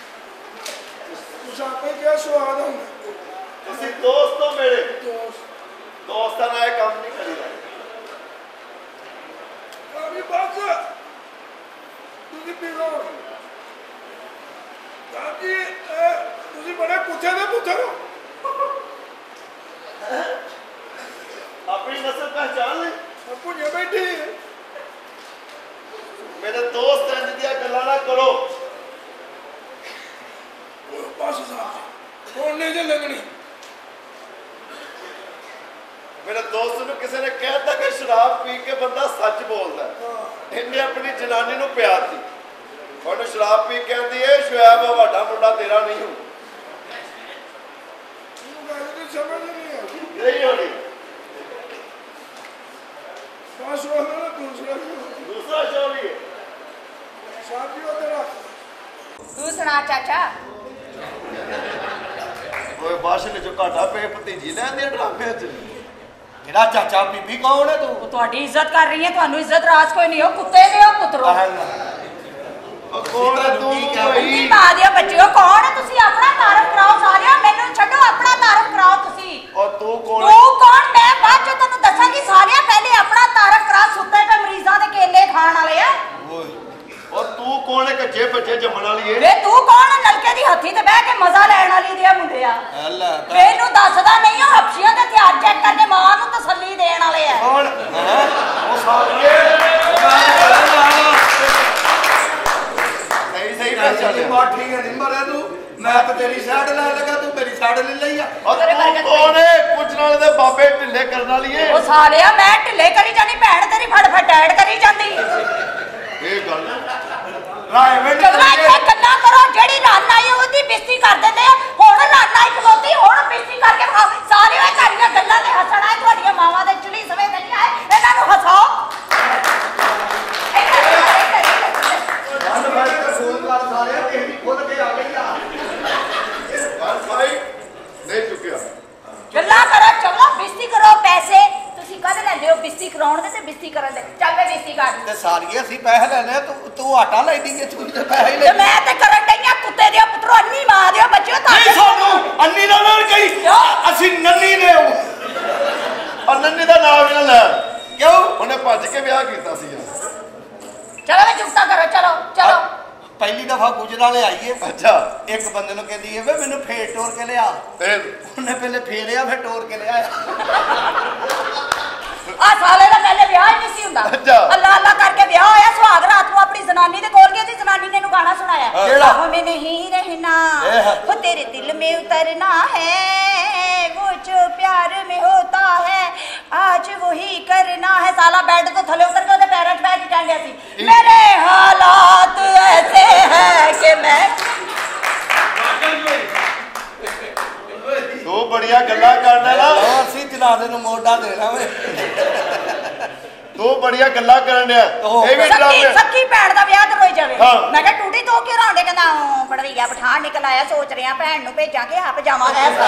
ਤੁਸੀਂ ਆਪੇ ਕਿਹਾ ਸਵਾਦ ਹੁੰਦਾ। ਤੁਸੀਂ ਦੋਸਤ ਹੋ ਮੇਰੇ ਦੋਸਤ ਦੋਸਤਾਂ ਨਾਲ ਇਹ ਕੰਮ ਨਹੀਂ ਕਰੀਦਾ ਅਭੀ ਬਸ ਤੁਸੀਂ ਪੀ ਲਓ। ਸਾਹਿਬ ਜੀ ਤੁਸੀਂ ਬੜੇ ਪੁੱਠੇ ਦੇ ਪੁੱਤਰ ਹੋ। ਆਪਣੀ ਨਸਲ ਪਹਿਚਾਨ ਲਈ ਭੁੱਜੇ ਬੈਠੀ ਹੈ। ਮੇਰੇ ਦੋਸਤ ਇੰਜ ਦੀਆਂ ਗੱਲਾਂ ਨਾ ਕਰੋ ਬਸ ਸਾਹਿਬ ਹੁਣ ਨਹੀਂ ਜੇ ਲੱਗਣੀ। ਮੇਰੇ ਦੋਸਤ ਨੂੰ ਕਿਸੇ ਨੇ ਕਹਿਤਾ ਕਿ ਸ਼ਰਾਬ ਪੀ ਕੇ ਬੰਦਾ ਸੱਚ ਬੋਲਦਾ ਇਹਨੇ ਆਪਣੀ ਜਨਾਨੀ ਨੂੰ ਪਿਆਰਤੀ ਉਹਨੂੰ ਸ਼ਰਾਬ ਪੀ ਕੇ ਕਹਿੰਦੀ ਇਹ ਸ਼ੁਐਬ ਵੱਡਾ ਮੁੰਡਾ ਤੇਰਾ ਨਹੀਂ ਹੂੰ ਗੱਲ ਦੀ ਸਮਝ ਨਹੀਂ ਆਈ। ਨਹੀਂ ਹੋਣੀ ਬਸ ਉਹ ਨਾ ਦੂਸਰਾ ਦੂਸਰਾ ਸ਼ੋਅ ਵੀ ਹੈ ਸਾਹਿਬ ਜੀ ਉਹਦੇ ਰੱਖ। ਤੂੰ ਸੁਣਾ ਚਾਚਾ। ਓਏ ਬਾਸ਼ਨੇ ਜੋ ਘਾਟਾ ਪੇ ਭਤੀਜੀ ਲੈਂਦੇ ਡਰਾਮੇ ਚ ਮੇਰਾ ਚਾਚਾ ਬੀਬੀ ਕੌਣ ਹੈ ਤੂੰ? ਉਹ ਤੁਹਾਡੀ ਇੱਜ਼ਤ ਕਰ ਰਹੀ ਹੈ, ਤੁਹਾਨੂੰ ਇੱਜ਼ਤ ਰਾਜ ਕੋਈ ਨਹੀਂ ਹੋ, ਕੁੱਤੇ ਦੇ ਹੋ ਪੁੱਤਰੋ। ਉਹ ਕੌਣ ਹੈ ਤੂੰ ਇੰਨੀ ਭਾਈ ਮਾਂ ਦੇ ਬੱਚਿਓ ਕੌਣ ਹੈ ਤੁਸੀਂ? ਆਪਣਾ ਤਾਰਫ ਕਰਾਓ ਸਾਰਿਆਂ, ਮੈਨੂੰ ਛੱਡੋ, ਆਪਣਾ ਤਾਰਫ ਕਰਾਓ ਤੁਸੀਂ। ਔਰ ਤੂੰ ਕੌਣ ਤੂੰ ਕੌਣ? ਮੈਂ ਬਾਅਦ ਚ ਤੈਨੂੰ ਦੱਸਾਂਗੀ ਸਾਰਿਆਂ, ਪਹਿਲੇ ਆਪਣਾ ਤਾਰਫ ਕਰਾ। ਸੁੱਤੇ ਪਏ ਮਰੀਜ਼ਾਂ ਦੇ ਕੇਲੇ ਖਾਣ ਵਾਲੇ ਆ। ਔਰ ਤੂੰ ਕੌਣ ਹੈ ਕੱਚੇ ਬੱਚੇ ਜੰਮਣ ਵਾਲੀ ਏ ਵੇ ਤੂੰ ਕੌਣ ਹੈ? ਨਲਕੇ ਦੀ ਹੱਥੀ ਤੇ ਬਹਿ ਕੇ ਮਜ਼ਾ ਲੈਣ ਵਾਲੀ ਦੇ ਮੁੰਡਿਆ। ਮੈਨੂੰ ਦੱਸਦਾ ਨਹੀਂ, ਉਹ ਹਬਸ਼ੀਆਂ ਦੇ ਹਥਿਆਰ ਚੈੱਕ ਕਰਕੇ ਮਾਂ ਨੂੰ ਤਸੱਲੀ ਦੇਣ ਵਾਲੇ ਆ। ਕੌਣ ਉਹ ਸਾਹਮਣੇ ਸਹੀ ਪਹਿਚਾਨਿਆ ਮਾਠੀ ਹੈ ਨਹੀਂ ਮਰਿਆ ਤੂੰ। ਮੈਂ ਤਾਂ ਤੇਰੀ ਸਾਈਡ ਲੈ ਲਗਾ, ਤੂੰ ਮੇਰੀ ਸਾਈਡ ਲੈ ਲਈ ਆ। ਔਰ ਤੂੰ ਕੌਣ ਹੈ ਕੁਝ ਨਾਲ ਦੇ ਬਾਬੇ ਢਿੱਲੇ ਕਰਨ ਵਾਲੀ ਏ ਉਹ ਸਾਲਿਆ ਮੈਂ ਢਿੱਲੇ ਕਰੀ ਜਾਨੀ, ਭੈਣ ਤੇਰੀ ਫੜ ਟੈਡ ਕਰੀ ਜਾਂਦੀ। ਇਹ ਗੱਲ ਰਾਏ ਵੇਂਡ ਚੰਗਾ ਇੱਥੇ ਗੱਲਾਂ ਕਰੋ, ਜਿਹੜੀ ਰੰਨ ਆਈ ਉਹਦੀ ਬੇਇੱਜ਼ਤੀ ਕਰ ਦਿੰਦੇ ਆ। ਹੁਣ ਰੰਨ ਆਈ ਖਲੋਤੀ, ਹੁਣ ਬੇਇੱਜ਼ਤੀ ਕਰਕੇ ਖਾਓ। ਸਾਰਿਆਂ ਘਰੀਆਂ ਗੱਲਾਂ ਤੇ ਹੱਸਣਾ ਹੈ, ਤੁਹਾਡੀਆਂ ਮਾਵਾਂ ਦੇ ਚਲੀ ਸਵੇ ਨਹੀਂ ਆਏ, ਇਹਨਾਂ ਨੂੰ ਹਸਾਓ। ਸਾਰੇ ਕਿਸੇ ਦੀ ਖੁੱਲ ਕੇ ਆ ਗਈ ਆ। ਬਸ ਭਾਈ ਨਹੀਂ ਚੁੱਕਿਆ ਗੱਲਾਂ ਕਰੋ, ਚੰਗਾ ਬੇਇੱਜ਼ਤੀ ਕਰੋ। ਪੈਸੇ ਤੁਸੀਂ ਕਦ ਲੈਂਦੇ ਹੋ ਬੇਇੱਜ਼ਤੀ ਕਰਾਉਣ ਦੇ ਤੇ ਬੇਇੱਜ਼ਤੀ ਕਰਨ ਦੇ? ਚੱਲ ਮੈਂ ਬੇਇੱਜ਼ਤੀ ਕਰ। ਤੇ ਸਾਰੀਆਂ ਅਸੀਂ ਪੈਸੇ ਲੈਣੇ, ਤੂੰ ਆਟਾ ਲੈ ਦੀ ਹੈ, ਤੂੰ ਤੇ ਪੈਸੇ ਤੇ ਲੈ। ਮੈਂ ਤੇ ਕਰਨ ਡਈਆਂ ਕੁੱਤੇ ਦੇ ਪੁੱਤਰੋ, ਅੰਨੀ ਮਾਂ ਦੇ ਬੱਚਿਓ। ਨਹੀਂ ਸਾਨੂੰ ਅੰਨੀ ਦਾ ਨਾਲ ਕਹੀ, ਅਸੀਂ ਨੰਨੀ ਨੇ ਔਰ ਨੰਨੀ ਦਾ ਨਾਮ ਵੀ ਨਾ ਲੈ ਕਿਉਂ? ਉਹਨੇ ਭੱਜ ਕੇ ਵਿਆਹ ਕੀਤਾ ਸੀ ਚਲੋ ਮੈਂ ਚੁੱਪਤਾ ਕਰੋ, ਚਲੋ ਚਲੋ। ਪਹਿਲੀ ਦਫਾ ਗੁਜਰਾਂ ਲੈ ਆਈਏ। ਅੱਛਾ ਇੱਕ ਬੰਦੇ ਨੂੰ ਕਹਿੰਦੀ ਹੈ ਵੇ ਮੈਨੂੰ ਫੇਰ ਟੋਰ ਕੇ ਲਿਆ। ਫਿਰ ਉਹਨੇ ਪਹਿਲੇ ਫੇਰਿਆ, ਫਿਰ ਟੋਰ ਕੇ ਲਿਆਇਆ। ਆ ਸਾਲੇ ਦਾ ਪਹਿਲੇ ਵਿਆਹ ਹੀ ਨਹੀਂ ਸੀ ਹੁੰਦਾ। ਅੱਛਾ। ਅੱਲਾ ਅੱਲਾ ਕਰਕੇ ਵਿਆਹ ਹੋਇਆ, ਸੁਹਾਗ ਰਾਤ जनानी दे कोल गया, जनानी ने गाना सुनाया, केड़ा में नहीं रहना वो तेरे दिल में उतरना है, वो जो प्यार में होता है आज वही करना है। साला बेड तो थले उतर के पैरों च बैठ के कह सी मेरे हालात ऐसे हैं कि मैं तू बड़िया गल्लां करना ना ਅਸੀਂ ਜਨਾਦੇ ਨੂੰ ਮੋਢਾ ਦੇਣਾ ਵੇ तू बड़िया गल्लां करन दिया ये भी सखी सखी भैन दा विआह ते रोई जावे। हाँ। मैं कहा टूटी तो क्यों रांदे, कहंदा पड़वैया पठान निकल आया, सोच रहे हैं भैन नु भेजा के आप जावा ऐसा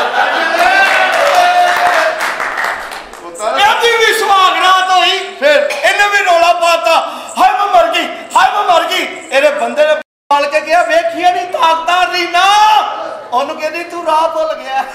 ਇਹਦੀ ਵੀ ਸੁਹਾਗਰਾਤ ਹੋਈ फिर ਇਹਨੇ ਵੀ ਰੋਲਾ ਪਾਤਾ ਹਾਏ ਮੈਂ ਮਰ ਗਈ ਇਹਦੇ ਬੰਦੇ ਨੇ ਪਾਲ ਕੇ ਗਿਆ ਵੇਖੀਏ ਨਹੀਂ ਤਾਕਤਾਂ ਰੀਨਾ ਉਹਨੂੰ ਕਹਿੰਦੀ ਤੂੰ ਰਾਹ ਭੁੱਲ ਗਿਆ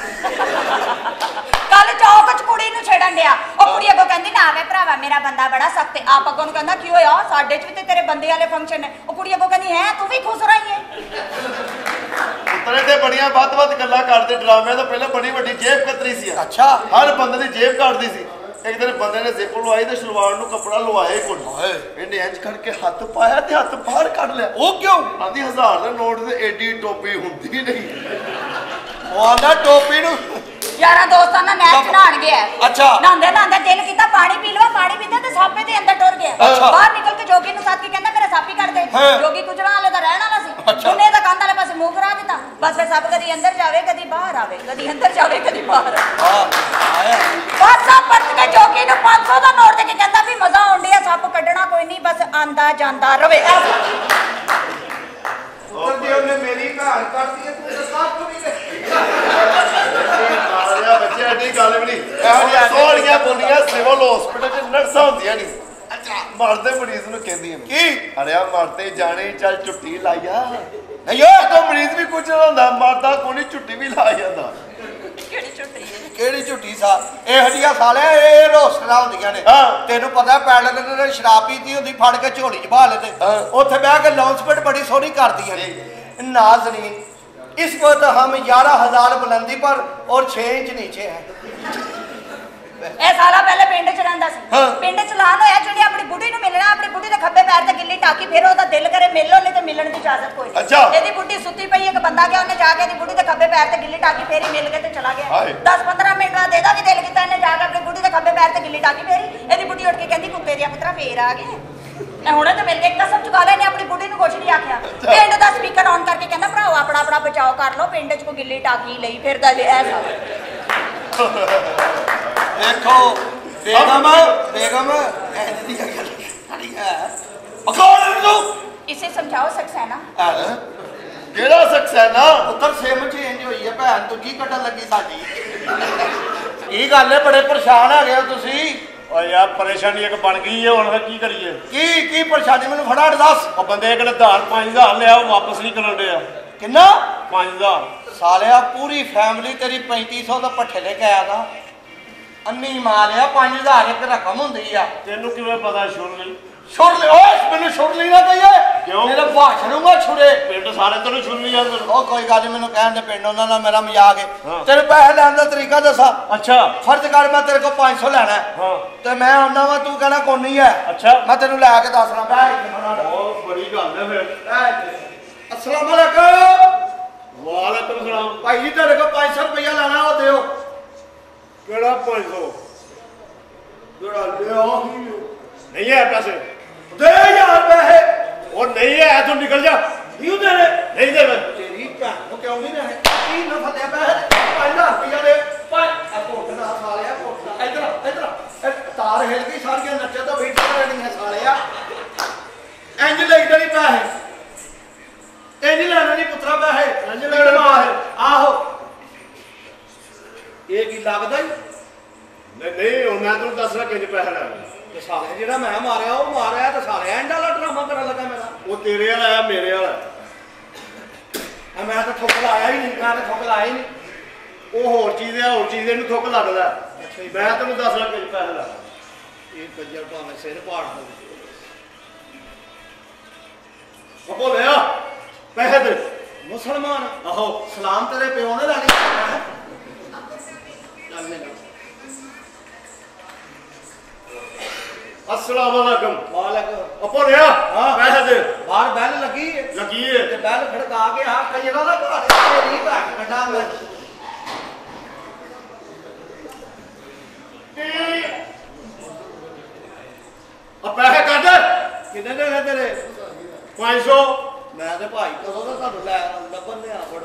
कल चौक च कुड़ी नु छेड़न दिया, ओ कुड़ी अगो कहंदी ना वे भरावा मेरा बंदा बड़ा सख्त है, आप अगो नु कहंदा की होया साडे च भी ते तेरे बंदे वाले फंक्शन है, ओ कुड़ी अगो कहंदी है तू भी खुश रही है। उतरे ते बड़िया ਵੱਧ गल्लां करदे ड्रामे तो पहले बड़ी वड्डी जेब कतरी सी अच्छा हर बंदे दी जेब काटदी सी। एक दिन बंदे ने जिप लवाई ते सलवार नु कपड़ा लवाए कोल इन्हें इंज करके हाथ पाया ते हाथ बाहर कढ लिया। ਉਹ ਕਿਉਂ आंधी 1000 दे नोट ते एडी टोपी हुंदी नहीं ਉਹ ਆਂਦਾ ਟੋਪੀ ਨੂੰ यारा दोस्तां ना नहर च नहान गया, अच्छा नहांदे नहांदे दिल कीता पानी पी लवा, पानी पींदा ते सापे दे अंदर टुर गया। अच्छा। बाहर निकल के जोगी नु साथ के कहंदा मेरा सापी कर दे, हाँ। जोगी गुजरां वाले दा रहन वाला सी, अच्छा। उन्हें दा कंध वाले पासे मुंह करा दिता, बस फिर सब कदी अंदर जावे कदी बाहर आवे, कदी अंदर जावे कदी बाहर ਆਇਆ बस सब परत के जोगी नु 500 दा नोट दे के कहंदा भी मजा आउंदी है, सप कड्ढना कोई नहीं बस आंदा जांदा रवे। ਉੱਤਰ ਦੀ ਉਹਨੇ ਮੇਰੀ ਭੈਣ ਕਰਤੀ ਹੈ ਤੂੰ ਦੱਸਾਂ ਤੂੰ ਵੀ ਮਾਰਿਆ ਬੱਚੇ ਐਡੀ ਗੱਲ ਵੀ ਨਹੀਂ ਇਹੋ ਜਿਹੀਆਂ ਸੋਹਣੀਆਂ ਬੋਲੀਆਂ ਸਿਵਲ ਹਸਪੀਟਲ ਚ ਨਰਸਾਂ ਹੁੰਦੀਆਂ ਨਹੀਂ। ਅੱਛਾ ਮਰਦੇ ਮਰੀਜ਼ ਨੂੰ ਕਹਿੰਦੀਆਂ ਕੀ ਅਰਿਆ ਮਰਦੇ ਜਾਣੇ ਚੱਲ ਛੁੱਟੀ ਲਾਇਆ ਨਹੀਂ ਓਏ ਕੋ ਮਰੀਜ਼ ਵੀ ਕੁਝ ਨਾ ਹੁੰਦਾ ਮਰਦਾ ਕੋਈ ਛੁੱਟੀ ਵੀ ਲਾ ਜਾਂਦਾ। ਕਿਹੜੀ ਛੁੱਟੀ ਹੈ ਕਿਹੜੀ ਝੁੱਟੀ ਸਾ ਇਹੋ ਜਿਹੀਆਂ ਸਾਲਿਆ ਇਹ ਰੋਸਟਰਾਂ ਹੁੰਦੀਆਂ ਨੇ। ਹਾਂ। ਤੈਨੂੰ ਪਤਾ ਪੈਲਸ ਨੇ ਸ਼ਰਾਬ ਪੀਤੀ ਹੁੰਦੀ ਫੜ ਕੇ ਝੋਲੀ 'ਚ ਬਹਾ ਲੈਂਦੇ ਹਾਂ। ਉੱਥੇ ਬਹਿ ਕੇ ਅਨਾਉਂਸਮੈਂਟ ਬੜੀ ਸੋਹਣੀ ਕਰਦੀਆਂ ਨੇ नाज़रीन इस वक्त हम 11,000 बुलंदी पर और 6 इंच नीचे हैं। ਇਹ ਸਾਲਾ ਪਹਿਲੇ ਪਿੰਡ ਚ ਰਹਿੰਦਾ ਸੀ, ਹਾਂ। ਪਿੰਡ ਚ ਲਾਨ ਹੋਇਆ ਜਿਹੜੀ ਆਪਣੀ ਬੁੱਢੀ ਨੂੰ ਮਿਲਣਾ, ਆਪਣੀ ਬੁੱਢੀ ਦੇ ਖੱਬੇ ਪੈਰ ਤੇ ਗਿੱਲੀ ਟਾਕੀ, ਫਿਰ ਉਹਦਾ ਦਿਲ ਕਰੇ ਮਿਲ ਲੋ ਨਹੀਂ ਤੇ ਮਿਲਣ ਦੀ ਇਜਾਜ਼ਤ ਕੋਈ ਨਹੀਂ। ਅੱਛਾ। ਇਹਦੀ ਬੁੱਢੀ ਸੁੱਤੀ ਪਈ, ਇੱਕ ਬੰਦਾ ਗਿਆ ਉਹਨੇ ਜਾ ਕੇ ਇਹਦੀ ਬੁੱਢੀ ਦੇ ਖੱਬੇ ਪੈਰ ਤੇ ਗਿੱਲੀ ਟਾਕੀ ਫੇਰੀ, ਮਿਲ ਕੇ ਤੇ ਚਲਾ ਗਿਆ। ਹਾਏ। 10-15 ਮਿੰਟ ਬਾਅਦ ਇਹਦਾ ਵੀ ਦਿਲ ਕੀਤਾ, ਇਹਨੇ ਜਾ ਕੇ ਆਪਣੀ ਬੁੱਢੀ ਦੇ ਖੱਬੇ ਪੈਰ ਤੇ ਗਿੱਲੀ ਟਾਕੀ ਫੇਰੀ, ਇਹਦੀ ਬੁੱਢੀ ਉੱਠ ਕੇ ਕਹਿੰਦੀ ਕੁੱਤੇ ਦੀਆਂ ਪੁੱਤਰਾ ਫੇਰ ਆ ਗਏ। ਇਹ ਹੁਣੇ ਤਾਂ ਮਿਲ ਕੇ ਇੱਕ ਕਸਮ ਚੁਕਾ ਲੈਨੇ, ਆਪਣੀ ਬੁੱਢੀ ਨੂੰ ਕੁਛ ਨਹੀਂ ਆਖਿਆ। ਪਿੰਡ ਦਾ ਸਪੀਕਰ ਆਨ ਕਰਕੇ ਕਹਿੰਦਾ ਭਰਾਓ ਆਪਣਾ ਆਪਣਾ ਬਚਾਓ ਕਰ ਲਓ, ਪਿੰਡ ਚ ਕੋਈ ਗਿੱਲੀ ਟਾਕੀ ਲਈ ਫਿਰਦਾ ਜੇ ਐਸਾ। देखो बेगम ऐसी दी गल सारी है पकड़ लो इसे समझाओ सक्सेना। ਕਿਹੜਾ ਸਕਸੈਨਾ ਉੱਤਰ ਸਿਮ ਚੇਂਜ ਹੋਈ ਹੈ ਭੈਣ ਦੂਜੀ ਕੱਢਣ ਲੱਗੀ ਸਾਡੀ ਕੀ ਗੱਲ ਹੈ ਬੜੇ ਪਰੇਸ਼ਾਨ ਆ ਗਏ ਹੋ ਤੁਸੀਂ ਓ ਯਾਰ ਪਰੇਸ਼ਾਨੀ ਇੱਕ ਬਣ ਗਈ ਹੈ, ਹੁਣ ਫਿਰ ਕੀ ਕਰੀਏ? ਕੀ ਪਰੇਸ਼ਾਨੀ ਮੈਨੂੰ ਫਟਾਫਟ ਦੱਸ। ਉਹ ਬੰਦੇ ਕੋਲ ਧਾਰ 5000 ਲਿਆ, ਉਹ ਵਾਪਸ ਨਹੀਂ ਕਰਨ ਡਿਆ। ਕਿੰਨਾ 5000 ਸਾਲਿਆ ਪੂਰੀ ਫੈਮਿਲੀ ਤੇਰੀ 3500 ਦਾ ਪੱਠੇ ਲੈ ਕੇ ਆਇਆ ਨਾ ਅੰਨੀ ਮਾਰਿਆ 5000 ਇੱਕ ਰਕਮ ਹੁੰਦੀ ਆ। ਤੈਨੂੰ ਕਿਵੇਂ ਪਤਾ ਸ਼ੁਰ ਲਈ? ਛੁੱਟ ਲੈ ਓਏ ਮੈਨੂੰ ਛੁੱਟ ਲਈ ਨਾ ਕਹੀਏ ਕਿਉਂ? ਮੇਰੇ ਭਾਸ਼ਣੂਗਾ ਛੁੜੇ ਪਿੰਡ ਸਾਰੇ ਤੈਨੂੰ ਛੁਰ ਨਹੀਂ ਜਾਂਦੇ। ਉਹ ਕੋਈ ਗੱਲ ਨਹੀਂ ਮੈਨੂੰ ਕਹਿਣ ਦੇ ਪਿੰਡ ਉਹਨਾਂ ਨਾਲ ਮੇਰਾ ਮਜ਼ਾਕ ਹੈ। ਹਾਂ। ਤੈਨੂੰ ਪੈਸੇ ਲੈਣ ਦਾ ਤਰੀਕਾ ਦੱਸਾਂ। ਅੱਛਾ ਫਰਜ਼ ਕਰ ਮੈਂ ਤੇਰੇ ਕੋਲ 500 ਲੈਣਾ ਹੈ ਹਾਂ ਤੇ ਮੈਂ ਆਉਣਾ ਵਾ ਤੂੰ ਕਹਿਣਾ ਕੋਈ ਨਹੀਂ ਹੈ। ਅੱਛਾ ਮੈਂ ਤੈਨੂੰ ਲੈ ਕੇ ਦੱਸਣਾ ਬੈ ਇੱਥੇ ਫਟਾਫਟ। ਬਹੁਤ ਬੜੀ ਗੱਲ ਹੈ ਫਿਰ। अस्सलाम वालेकुम। ਵਾਲੇਕੁਮ ਸਲਾਮ। भाई जी तेरे को 500 रुपया लेना हो दियो। ਕਿਹੜਾ 500? जरा लियो ਨਹੀਂ ਹੈ ਪੈਸੇ। दे यार पैसे ਉਹ ਨਹੀਂ ਹੈ, ਤੂੰ ਨਿਕਲ ਜਾ। क्यों देने ਨਹੀਂ ਦੇ तेरी भैन को क्यों नहीं देने की न फटे पैसे 5000 रुपया दे कोटना सालिया कोटना इधर इधर तार हिल गई सारियां नच्चे तो बैठे रहनी है सालिया इंज ले इधर ही पैसे इंज लेना नहीं पुत्रा पैसे इंज लेना है आहो ये की लगदा ही ਨਹੀਂ ਹੁਣ ਮੈਂ ਤੈਨੂੰ ਦੱਸਣਾ ਕਿੰਨੇ ਪੈਸੇ ਲੈਣੇ। ਤੇ ਸਾਲੇ ਜਿਹੜਾ ਮੈਂ ਮਾਰਿਆ ਉਹ ਮਾਰਿਆ ਤੇ ਸਾਲੇ ਐਂਡ ਵਾਲਾ ਡਰਾਮਾ ਕਰਨ ਲੱਗਾ ਮੇਰਾ ਉਹ ਤੇਰੇ ਵਾਲਾ ਆ ਮੇਰੇ ਵਾਲਾ। ਆ ਮੈਂ ਤਾਂ ਠੋਕ ਲਾਇਆ ਹੀ ਨਹੀਂ ਮੈਂ ਤਾਂ ਠੋਕ ਲਾਇਆ ਹੀ ਨਹੀਂ ਉਹ ਹੋਰ ਚੀਜ਼ ਹੈ, ਹੋਰ ਚੀਜ਼ ਇਹਨੂੰ ਥੁੱਕ ਲੱਗਦਾ। ਮੈਂ ਤੈਨੂੰ ਦੱਸਣਾ ਕਿੰਨੇ ਪੈਸੇ ਲੈਣੇ। ਇਹ ਕੰਜਰ ਭਾਵੇਂ ਸਿਰ ਪਾੜ ਦੋ ਉਹ ਬੋਲਿਆ ਪੈਸੇ ਦੇ। ਮੁਸਲਮਾਨ ਆਹੋ ਸਲਾਮ ਤੇਰੇ ਪਿਓ ਨੇ ਲਾਣੀ अस्सलाम वालेकुम। ਵਾਲੇਕੁਮ ਉਹ ਬੋਲਿਆ ਹਾਂ। ਪੈਸੇ ਦੇ। बाहर बैल लगी लगी है ते बैल खड़का के आ कई ना घर तेरी भैन कड्डा मैं अब पैसे काट कितने देने तेरे 500 मैं ते भाई कदों दा ਤੁਹਾਨੂੰ ਲੈ ਲੱਭਣ ਦੇ ਆ ਫੜ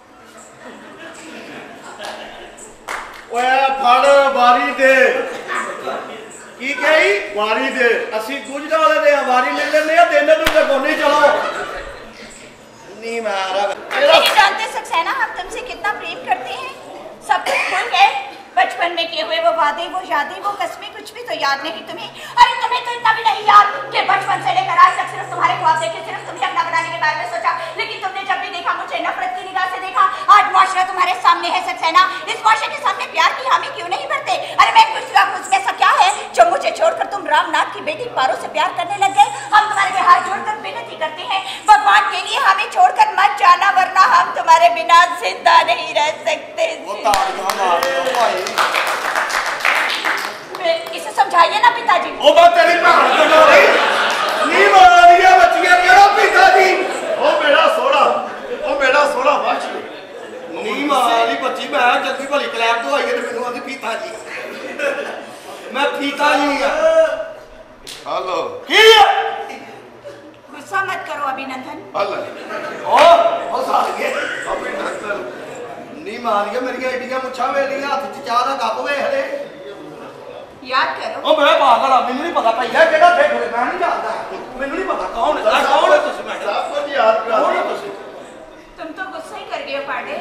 ओए फड़ बारी दे ਕੀ ਕਹੀ बारी दे ਅਸੀਂ ਗੁਜਰਾ ਵਾਲੇ ਦੇ ਵਾਰੀ ਲੈ ਲੈਂਦੇ ਆ ਦਿਨ ਨੂੰ ਜਗੋਨੀ ਚਲੋ नहीं मारा नहीं जानते सक्सेना हम तुमसे कितना प्रेम करते हैं सब कुछ भूल गए बचपन में किए हुए वो वादे वो यादें वो कसमें कुछ भी तो याद नहीं तुम्हें अरे तुम्हें तो इतना भी नहीं याद कि बचपन से लेकर आज तक सिर्फ तुम्हारे ख्वाब देखे सिर्फ तुम्हें अपना बनाने के बारे में सोचा लेकिन तुमने जब भी देखा मुझे नफरत की निगाह से देखा आज मुआशरा तुम्हारे सामने है सक्सेना इस मुआशरे के सामने प्यार की हामी क्यों नहीं भरते अरे मैं पूछती हूँ उसमें ऐसा क्या है जो मुझे छोड़कर तुम रामनाथ की बेटी पारो से प्यार करने लग गए हम तुम्हारे लिए हाथ जोड़कर विनती करते हैं भगवान के लिए हमें छोड़कर मत जाना वरना हम तुम्हारे बिना जिंदा नहीं रह सकते इसे समझाइए ना पिताजी ओ मैं तेरी भैन कड्डा नहीं मारा दिया बच्चियां केड़ा पिताजी ओ मेरा सोना बच नहीं मारी बच्ची मैं जल्दी भली क्लैप तो आई है मैनू आंदी पीता जी मैं पीता जी हेलो की गुस्सा मत करो अभिनंदन हेलो ओ साल के अभिनंदन नहीं मारिया मेरी एडियां मुछा वेलियां हाथ च चाह दा कप वे हले याद करो ओ मैं पागल आ मैनू नहीं पता भैया केड़ा ठेठ मैं नहीं जानदा मैनू नहीं पता कौन है तुसी मैं सब कुछ याद करा कौन है तुसी तुम तो गुस्सा ही कर गए पांडे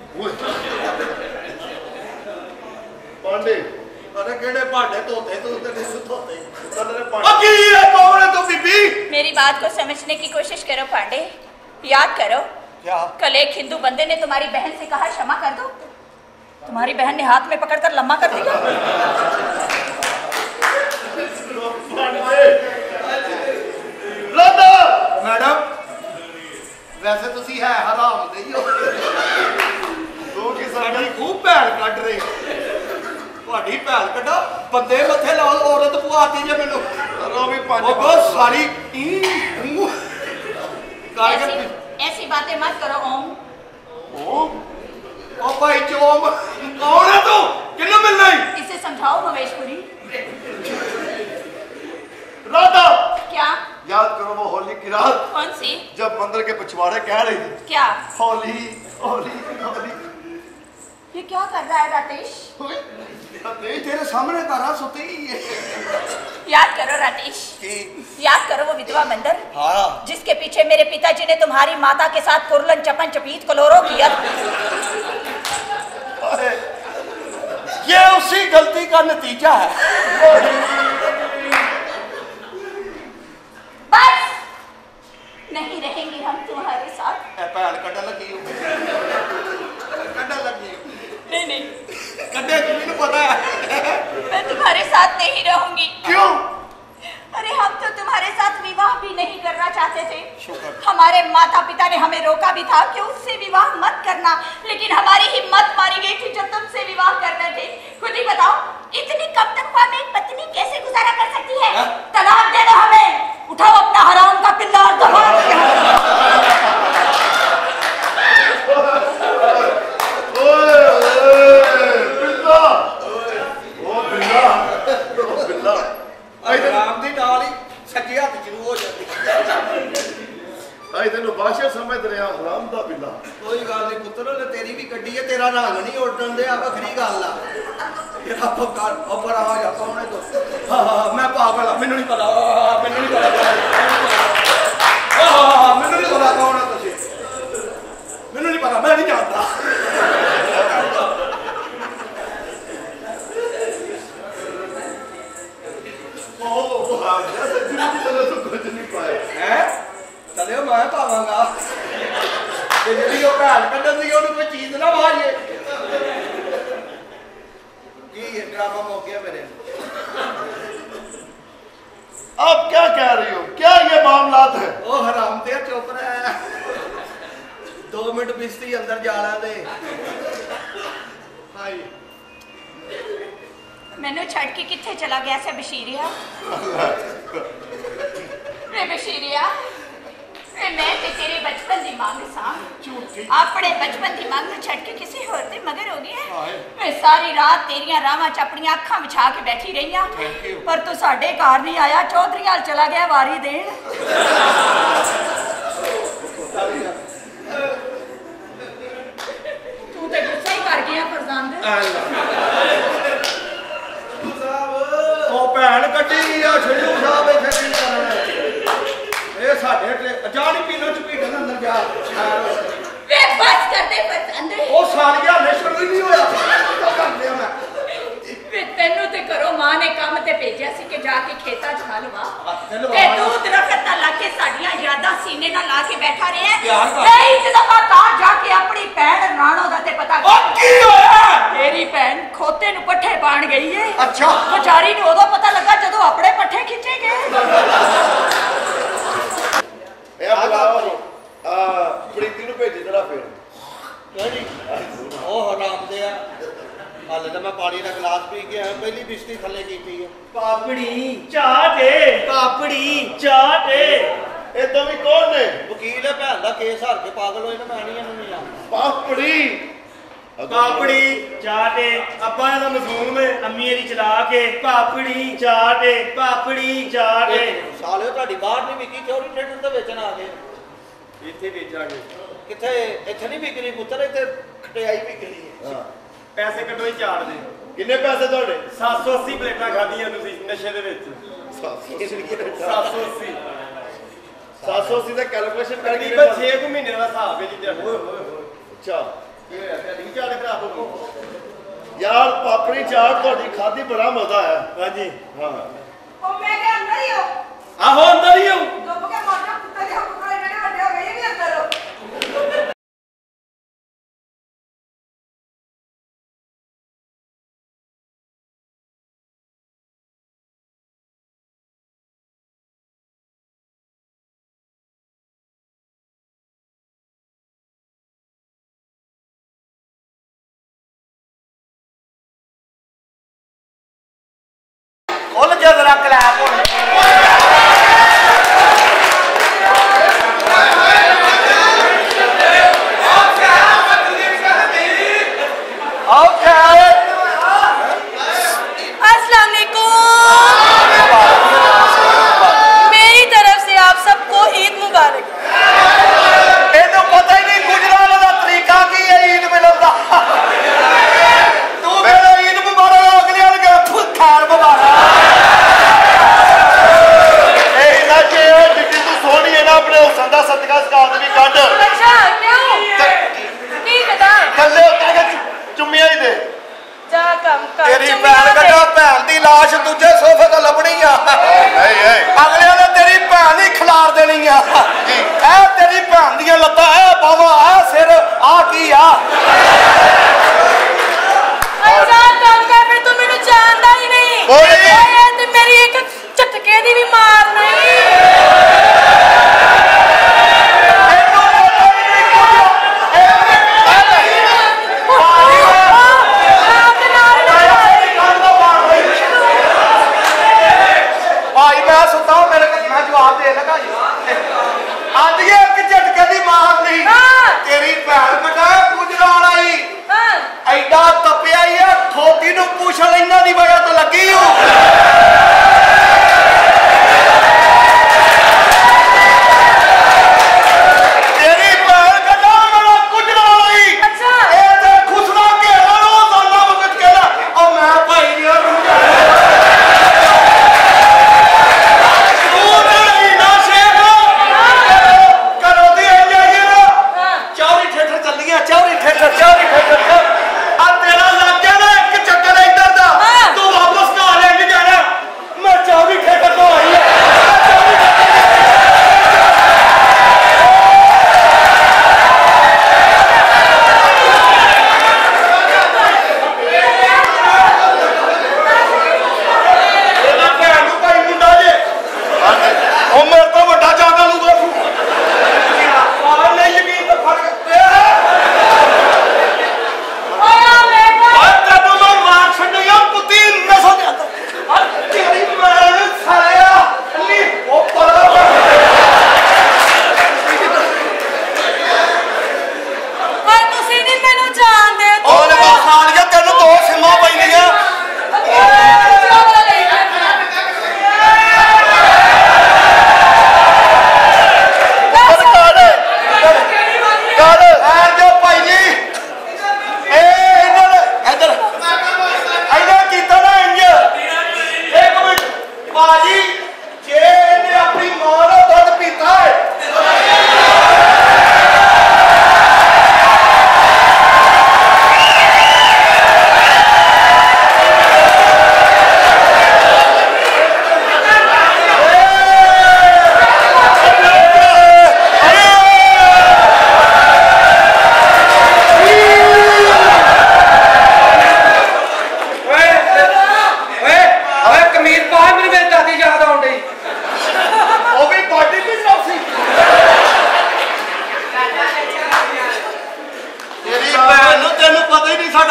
पांडे अरे केड़े भांडे धोते तू ते नहीं धोते कदरे ओ पांडे की है कौन है तू बीबी मेरी बात को समझने की कोशिश करो पांडे याद करो क्या कल एक हिंदू बंदे ने तुम्हारी बहन से कहा क्षमा कर दो तुम्हारी बहन ने हाथ में पकड़कर लम्मा कर दिया मैडम वैसे तुसी है हराम दे ही हो तू की साडी खूब भैन कट रहे ਤੁਹਾਡੀ ਭੈਣ ਕੱਢਾ ਬੰਦੇ ਮੱਥੇ ਲਾਓ ਔਰਤ ਪੁਆਤੀ ਜੇ ਮੈਨੂੰ रो भी पांडे ਉਹ ਬਹੁਤ ਸਾਰੀ ऐसी बातें मत करो ओम ਉਹ ਭਾਈ ਚੋਮ ਕੌਣ ਹੈ ਤੂੰ ਕਿੰਨੂੰ ਮਿਲਣਾ ਹੈ इसे समझाओ मवेशपुरी राधा क्या याद करो वो होली की रात कौन सी जब मंदिर के पिछवाड़े कह रही थी क्या होली होली होली ये क्या कर रहा है रातेश तेरे सामने करा सोते ही है याद करो रातेश याद करो वो विधवा बंदर हाँ जिसके पीछे मेरे पिताजी ने तुम्हारी माता के साथ कुरलन चपन चपीत कलोरो किया ये उसी गलती का नतीजा है बस नहीं रहेंगे हम तुम्हारे साथ पैर कटा लगी कटा लगी नहीं नहीं कटे किसी पता है मैं तुम्हारे साथ नहीं रहूंगी क्यों अरे हम तो तुम्हारे साथ विवाह भी नहीं करना चाहते थे शुक्र। हमारे माता पिता ने हमें रोका भी था कि उससे विवाह मत करना लेकिन हमारी हिम्मत मारी गई थी जब तुमसे विवाह करने थे खुद ही बताओ इतनी कम तनख्वाह में एक पत्नी कैसे गुजारा कर सकती है तलाक दे दो हमें उठाओ अपना हराम का पिल्ला और दबा राम दी डाल ही सज्जे हाथ शुरू हो जाती आई तेन बादशाह समझ रहा हराम दा बिल्ला कोई गल नहीं पुत्र ने तेरी भी कड्डी है तेरा रंग नहीं उड़न दे बखरी गल आ ऊपर आ जा कौन है तू हाँ मैं पागल हाँ मैनू नहीं पता मैनू नहीं पता मैनू नहीं पता कौन है तुसी मैनू नहीं पता मैं नहीं जानता कुछ नहीं पाए है चले मैं पावांगा जी भैन कड्डन दी कोई चीज ना मारिए की ड्रामा हो गया मेरे आप क्या कह रही हो क्या ये मामलात है ओ हराम ते चुप रह 2 मिनट बिस्ती अंदर जाना दे हाय मैनू छड़ के किथे चला गया से बशीरिया रे बशीरिया ਤੇ ਮੈਂ ਤੇ ਤੇਰੇ ਬਚਪਨ ਦੀ ਮੰਗ ਸਾਂ ਆਪਣੇ ਬਚਪਨ ਦੀ ਮੰਗ ਨੂੰ ਛੱਡ ਕੇ ਕਿਸੇ ਹੋਰ ਦੇ ਮਗਰ ਹੋ ਗਈ ਹੈ ਮੈਂ ਸਾਰੀ ਰਾਤ ਤੇਰੀਆਂ ਰਾਵਾਂ 'ਚ ਆਪਣੀਆਂ ਅੱਖਾਂ ਵਿਛਾ ਕੇ ਬੈਠੀ ਰਹੀ ਹਾਂ ਪਰ ਤੂੰ ਸਾਡੇ ਘਰ ਨਹੀਂ ਆਇਆ ਚੌਧਰੀ ਹਾਲ ਚਲਾ ਗਿਆ ਵਾਰੀ ਦੇਣ ਤੂੰ ਤੇ ਗੁੱਸਾ ਹੀ ਕਰ ਗਿਆ ਫਰਜ਼ੰਦ ਉਹ ਭੈਣ ਕੱਢੀ ਆ ਛੱਡੂ ਸਾਹਿਬ ਇੱਥੇ ਕੀ ਕਰਨਾ ਇਹ ਸਾਡੇ ਤੇ ਜਾਣੀ ਪੀਣੋ ਚ ਪੀਣ ਅੰਦਰ ਜਾ ਵੇ ਬਸ ਕਰਦੇ ਫਰਜ਼ੰਦ ਉਹ ਸਾਲੀਆ ਨੇ ਸ਼ੁਰੂ ਨਹੀਂ ਹੋਇਆ ਕੀ ਕਰਦੇ ਆ ਮੈਂ ਵੇ ਤੈਨੂੰ ਤੇ ਘਰੋਂ ਮਾਂ ਨੇ ਕੰਮ ਤੇ ਭੇਜਿਆ ਸੀ ਕਿ ਜਾ ਕੇ ਖੇਤਾਂ 'ਚ ਹਲ ਵਾ ਤੇ ਤੂੰ ਦਰਖਤ ਨਾਲ ਲਾ ਕੇ ਸਾਡੀਆਂ ਯਾਦਾਂ ਸੀਨੇ ਨਾਲ ਲਾ ਕੇ ਬੈਠਾ ਰਿਹਾ ਨਹੀਂ ਤੇ ਦਫਾ ਤਾਂ ਜਾ ਕੇ ਆਪਣੀ ਭੈਣ ਰਾਣੋ ਦਾ ਤੇ ਪਤਾ ਕੀ ਹੋਇਆ ਤੇਰੀ ਭੈਣ ਖੋਤੇ ਨੂੰ ਪੱਠੇ ਪਾਣ ਗਈ ਏ ਅੱਛਾ ਵਿਚਾਰੀ ਨੂੰ ਉਦੋਂ ਪਤਾ ਲੱਗਾ ਜਦੋਂ ਆਪਣੇ ਪੱਠੇ ਖਿੱਚੇ ਗਏ ਇਹ ਬੁਲਾਓ ਪ੍ਰੀਤੀ ਨੂੰ ਭੇਜੀ ਜਰਾ ਫੇਰ ਨਹੀਂ ਉਹ ਹਰਾਮ ਦੇ ਆ ਹਾਲੇ ਤਾਂ ਮੈਂ ਪਾਣੀ ਦਾ ਗਲਾਸ ਪੀ ਕੇ ਆਇਆ ਪਹਿਲੀ ਬਿਸਤੀ ਥੱਲੇ ਕੀਤੀ ਹੈ ਪਾਪੜੀ ਚਾਹ ਦੇ ਪਾਪੜੀ ਚਾਹ ਦੇ ਇਹ ਦੋਵੇਂ ਕੌਣ ਨੇ ਵਕੀਲ ਹੈ ਭੈਣ ਦਾ ਕੇਸ ਹਾਰ ਕੇ ਪਾਗਲ ਹੋਏ ਨੇ ਮੈਂ ਨਹੀਂ ਇਹਨੂੰ ਨਹੀਂ ਆ ਪਾਪੜੀ ਪਾਪੜੀ ਚਾਹ ਦੇ ਅੱਬਾ ਦਾ ਮਜ਼ੂਮ ਹੈ ਅੰਮੀ ਇਹਦੀ ਚਲਾ ਕੇ ਪਾਪੜੀ ਚਾਹ ਦੇ ਪਾਪੜੀ ਚਾਹ ਦੇ ਸਾਲਿਓ ਤੁਹਾਡੀ ਬਾਹਰ ਨਹੀਂ ਵਿਕੀ ਚੋਰੀ ਟ੍ਰੇਡਰ ਤੇ ਵੇਚਣ ਆ ਗਏ ਇੱਥੇ ਵੇਚਾਂਗੇ ਕਿੱਥੇ ਇੱਥੇ ਨਹੀਂ ਵਿਕਣੀ ਪੁੱਤਰ ਇੱਥੇ ਖਟਿਆਈ ਵਿਕਣੀ ਹੈ ਪੈਸੇ ਕੱਢੋ ਹੀ ਝਾੜ ਦੇ ਕਿੰਨੇ ਪੈਸੇ ਤੁਹਾਡੇ 780 ਪਲੇਟਾਂ ਖਾਧੀਆਂ ਤੁਸੀਂ ਨਸ਼ੇ ਦੇ ਵਿੱਚ 780 780 ਦਾ ਕੈਲਕੂਲੇਸ਼ਨ ਕਰਕੇ ਤਕਰੀਬਨ 6 ਮਹੀਨੇ ਦਾ ਹਿਸਾਬ ਹੈ ਜੀ ਤੁਹਾਡਾ ਅੱਛਾ ਕੀ ਹੋਇਆ ਤੁਹਾਡੀ ਝਾੜ ਖਰਾਬ ਹੋ ਯਾਰ ਪਾਪੜੀ ਚਾਟ ਤੁਹਾਡੀ ਖਾਧੀ ਬੜਾ ਮਜ਼ਾ ਆਇਆ ਹਾਂਜੀ ਹਾਂ ਉਹ ਮੈਂ ਕਿ ਅੰਦਰ ਹੀ ਹੋ ਆਹੋ ਅੰਦਰ ਹੀ ਹੂੰ ਦੁੱਬ ਕੇ ਮੋਟਾ ਕੁੱਤੇ ਦੇ ਹੁਕਮ ਜਿਹੜੇ ਵੱਡੇ ਹੋ ਗਏ ਇਹ ਵੀ ਅੰਦਰ ਹੋ ਖੁੱਲ ਜਾ ਜ਼ਰਾ ਕਲੈਪ ਹੁਣ मेरी तरफ से आप सबको ईद मुबारक ਇਹਨੂੰ ਪਤਾ ਹੀ ਨਹੀਂ ਗੁਜਰਾਲ ਦਾ ਤਰੀਕਾ ਕੀ ਹੈ ਈਦ ਮਿਲਣ ਦਾ ਤੂੰ ਮੇਰਾ ਈਦ ਮੁਬਾਰਕ ਅਗਲੇ ਵਾਲੇ ਕੇ ਖੈਰ ਮੁਬਾਰਕ ਇਹ ਨਾ ਕਿ ਜਿੱਦੀ ਤੂੰ ਸੋਹਣੀ ਹੈ ਨਾ ਆਪਣੇ ਹੁਸਨ ਦਾ ਸਦਕਾ ਸਕਾਤ ਵੀ ਕੱਢ अच्छा क्यों की कदा ਥੱਲੇ ਉਤਰ ਕੇ ਚੁੰਮੀਆਂ ਹੀ ਦੇ जा कम कर ਤੇਰੀ ਭੈਣ ਕੱਢਾ ਭੈਣ ਦੀ ਲਾਸ਼ ਦੂਜੇ ਸੋਫੇ ਤੋਂ ਲੱਭਣੀ ਆ ਨਹੀਂ ਅਗਲੇ ਨੇ ਤੇਰੀ ਭੈਣ ਹੀ ਖਿਲਾਰ ਦੇਣੀ ਆ ਇਹ ਤੇਰੀ ਭੈਣ ਦੀਆਂ ਲੱਤਾਂ ਇਹ ਬਾਵਾ ਇਹ ਸਿਰ ਆ ਕੀ ਆ अच्छा कम कर फिर तू मेनू जानदा ही नहीं कोई नहीं। ओए ते मेरी एक झटके दी भी मार नहीं ਭਾਈ ਮੈਂ ਸੁੱਤਾ ਮੇਰੇ ਕੋਲ ਮੈਂ ਜਵਾਬ ਦੇ ਲਗਾ ਆਂਦੀ ਹੈ ਕਿ ਝਟਕੇ ਦੀ ਮਾਰ ਨਹੀਂ ਤੇਰੀ ਭੈਣ ਬਟਾ ਗੁਜਰਾਲ ਆਈ हां ਐਡਾ ਤਪਿਆ ਹੀ ਆ ਥੋਤੀ ਨੂੰ ਪੁੱਛਲ ਇਹਨਾਂ ਦੀ ਵਜ੍ਹਾ ਤੋਂ ਲੱਗੀ ਹੂੰ ਤੇਰੀ ਭੈਣ ਕੱਢਾ ਮੇਰਾ ਗੁਜਰਾਲ ਆਈ अच्छा ਇਹ ਤੇ ਖੁਸਰਾ ਘੇਰਾ ਲੋ ਦੋਨਾਂ ਵਕਤ ਕਹਿਣਾ ਉਹ ਮੈਂ ਭਾਈ ਦੀ ਰੂਹ ਚੌਰੀ ਠੇਠਰ ਆ ਤੇਰਾ ਲੱਗ ਗਿਆ ਨਾ ਇੱਕ ਚੱਕਰ ਇੱਧਰ ਦਾ ਤੂੰ ਵਾਪਸ ਘਰ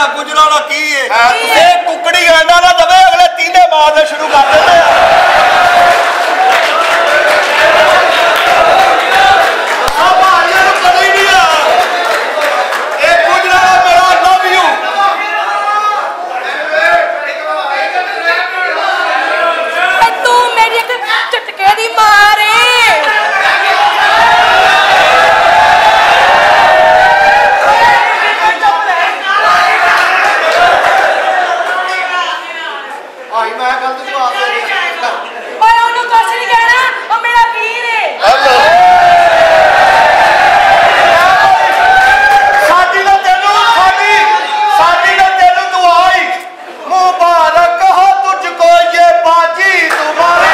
ਭੈਣਾ ਗੁਜਰਾਣਾ ਕੀ ਹੈ ਇਹ ਕੁਕੜੀ ਆਂਦਾ ਨਾ ਦਵੇ ਅਗਲੇ ਤੀਨੇ ਮਾਰਨੇ ਸ਼ੁਰੂ ਕਰ ਦਿੰਦੇ ਆ ਭਾਈਆਂ ਨੂੰ ਕਦੇ ਨਹੀਂ ਆ ਇਹ ਗੁਜਰਾਣਾ ਮੇਰਾ ਲਵ ਯੂ ਤੂੰ ਮੇਰੀ ਇੱਕ ਝਟਕੇ ਦੀ ਮਾਰ ਏ ਭਾਈ ਮੈਂ ਗੱਲ ਤੇ ਜਵਾਬ ਦੇ ਦਿਆ ਓਏ ਉਹਨੂੰ ਕੁਛ ਨਹੀਂ ਕਹਿਣਾ ਉਹ ਮੇਰਾ ਵੀਰ ਏ ਸਾਡੀ ਨਾ ਤੈਨੂੰ ਦੁਆਈ ਮੁਬਾਰਕ ਹੋ ਤੁਝ ਕੋ ਇਹ ਬਾਜੀ तुम्हारी